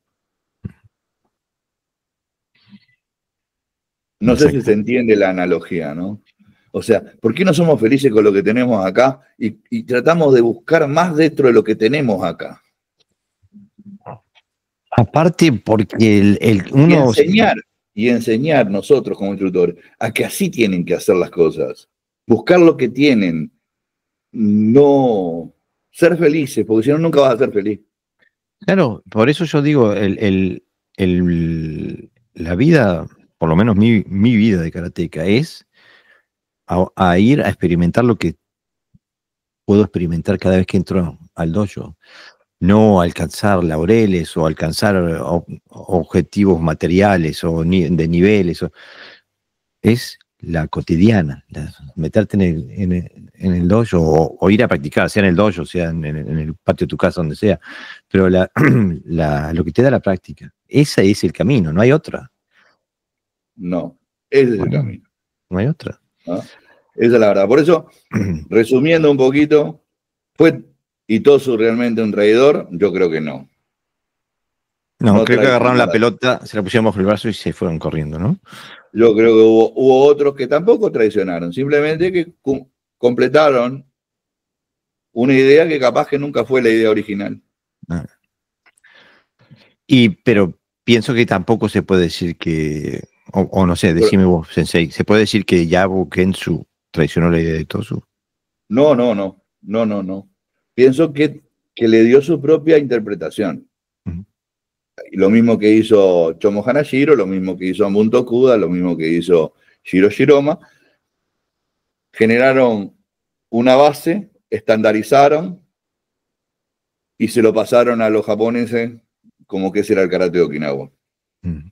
B: No sé si se entiende la analogía, ¿no? O sea, ¿por qué no somos felices con lo que tenemos acá y, y tratamos de buscar más dentro de lo que tenemos acá?
A: Aparte, porque el, el uno...
B: Y enseñar, y enseñar nosotros como instructores a que así tienen que hacer las cosas. Buscar lo que tienen, no ser felices, porque si no, nunca vas a ser feliz.
A: Claro, por eso yo digo, el, el, el, la vida, por lo menos mi, mi vida de karateca, es a, a ir a experimentar lo que puedo experimentar cada vez que entro al dojo. No alcanzar laureles o alcanzar ob objetivos materiales o ni de niveles. O, es la cotidiana, la, meterte en el, en el, en el dojo o, o ir a practicar, sea en el dojo, sea en, en, en el patio de tu casa, donde sea. Pero la, la, lo que te da la práctica, ese es el camino, no hay otra.
B: No, ese es
A: bueno,
B: el camino.
A: No hay otra.
B: ¿No? Esa es la verdad. Por eso, resumiendo un poquito, ¿fue Itosu realmente un traidor? Yo creo que no.
A: No,
B: no
A: creo que agarraron la
B: traicionar.
A: pelota, se la pusieron bajo el brazo y se fueron corriendo, ¿no?
B: Yo creo que hubo, hubo otros que tampoco traicionaron, simplemente que cum- completaron una idea que capaz que nunca fue la idea original.
A: Ah. Y, pero pienso que tampoco se puede decir que, o, o no sé,
B: Pero-
A: decime vos, Sensei, ¿se puede decir que Yabu Kensu traicionó la idea de Tosu?
B: no, no, no, no, no, no. Pienso que, que le dio su propia interpretación.
A: Ujú.
B: Y lo mismo que hizo Chomo Hanashiro, lo mismo que hizo Ambun Tokuda, lo mismo que hizo Shiro Shiroma, generaron una base, estandarizaron y se lo pasaron a los japoneses como que ese era el karate de Okinawa.
A: Mm.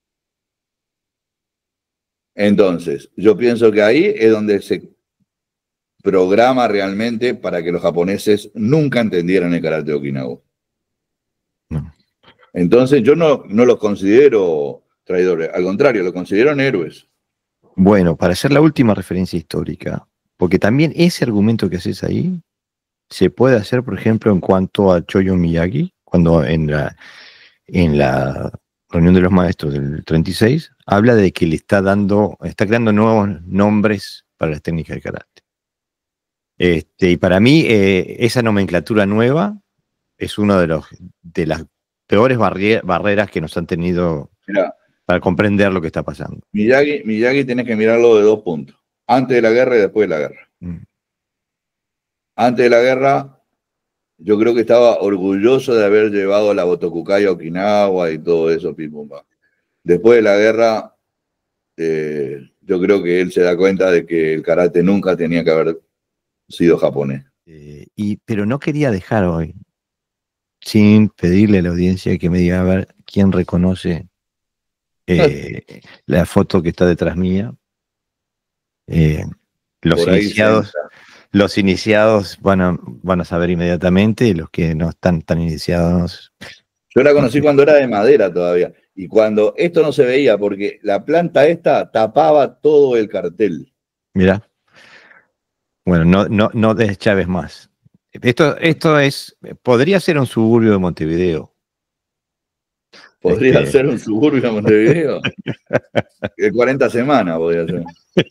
B: Entonces, yo pienso que ahí es donde se programa realmente para que los japoneses nunca entendieran el karate de Okinawa.
A: No.
B: Entonces, yo no, no los considero traidores, al contrario, los considero héroes.
A: Bueno, para hacer la última referencia histórica, porque también ese argumento que haces ahí se puede hacer, por ejemplo, en cuanto a Choyo Miyagi, cuando en la, en la reunión de los maestros del treinta y seis habla de que le está dando, está creando nuevos nombres para las técnicas de karate. Este, y para mí, eh, esa nomenclatura nueva es una de, los, de las peores barri- barreras que nos han tenido
B: Mira,
A: para comprender lo que está pasando.
B: Miyagi, Miyagi tienes que mirarlo de dos puntos, antes de la guerra y después de la guerra.
A: Mm.
B: Antes de la guerra, yo creo que estaba orgulloso de haber llevado la Botokukai a Okinawa y todo eso, pim, pum, pam. Después de la guerra, eh, yo creo que él se da cuenta de que el karate nunca tenía que haber sido japonés.
A: Eh, y, pero no quería dejar hoy, sin pedirle a la audiencia que me diga a ver quién reconoce eh, la foto que está detrás mía. Eh, los
B: Por ahí
A: iniciados,
B: senta.
A: los iniciados van a, van a saber inmediatamente, los que no están tan iniciados.
B: Yo la
A: No
B: conocí
A: sé.
B: cuando era de madera todavía. Y cuando esto no se veía, porque la planta esta tapaba todo el cartel.
A: Mira, bueno, no, no, no deschaves más. Esto, esto es, podría ser un suburbio de Montevideo.
B: Podría
A: Este,
B: ser un suburbio de Montevideo. De cuarenta semanas podría ser.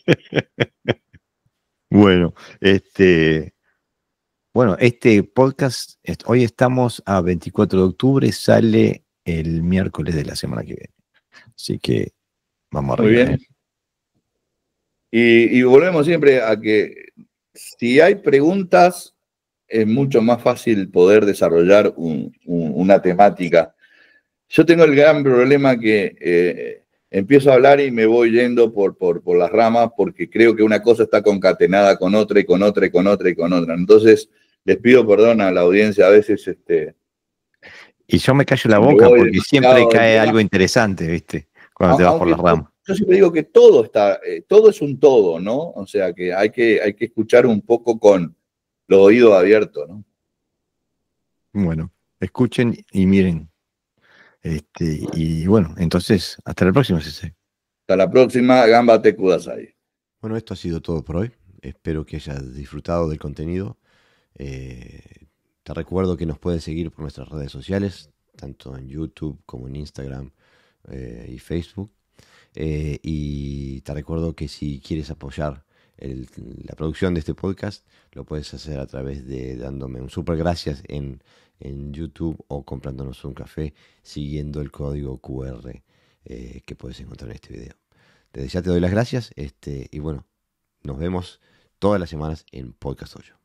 A: bueno, este, bueno, este podcast, est- hoy estamos a veinticuatro de octubre, sale el miércoles de la semana que viene. Así que vamos
B: Muy
A: arriba, ¿eh?
B: bien. Y, y volvemos siempre a que si hay preguntas, es mucho más fácil poder desarrollar un- un- una temática. Yo tengo el gran problema que eh, empiezo a hablar y me voy yendo por, por, por las ramas porque creo que una cosa está concatenada con otra y con otra y con otra y con otra. Entonces, les pido perdón a la audiencia a veces, este,
A: Y yo me callo la
B: si me
A: boca
B: voy
A: porque siempre
B: demasiado del
A: cae
B: tema.
A: algo interesante, ¿viste? Cuando te vas por
B: Aunque
A: las
B: yo,
A: ramas.
B: yo siempre digo que todo está, eh, todo es un todo, ¿no? O sea que hay que, hay que escuchar un poco con los oídos abiertos, ¿no?
A: Bueno, escuchen y miren. Este, y bueno, entonces, hasta la próxima, C C.
B: Hasta la próxima, Gamba te Kudasai.
C: Bueno, esto ha sido todo por hoy. Espero que hayas disfrutado del contenido. Eh, te recuerdo que nos puedes seguir por nuestras redes sociales, tanto en YouTube como en Instagram eh, y Facebook. Eh, y te recuerdo que si quieres apoyar el- la producción de este podcast, lo puedes hacer a través de dándome un super gracias en, en YouTube o comprándonos un café siguiendo el código Q R eh, que puedes encontrar en este video. Desde ya te doy las gracias este, y bueno, nos vemos todas las semanas en Podcast Hoyo.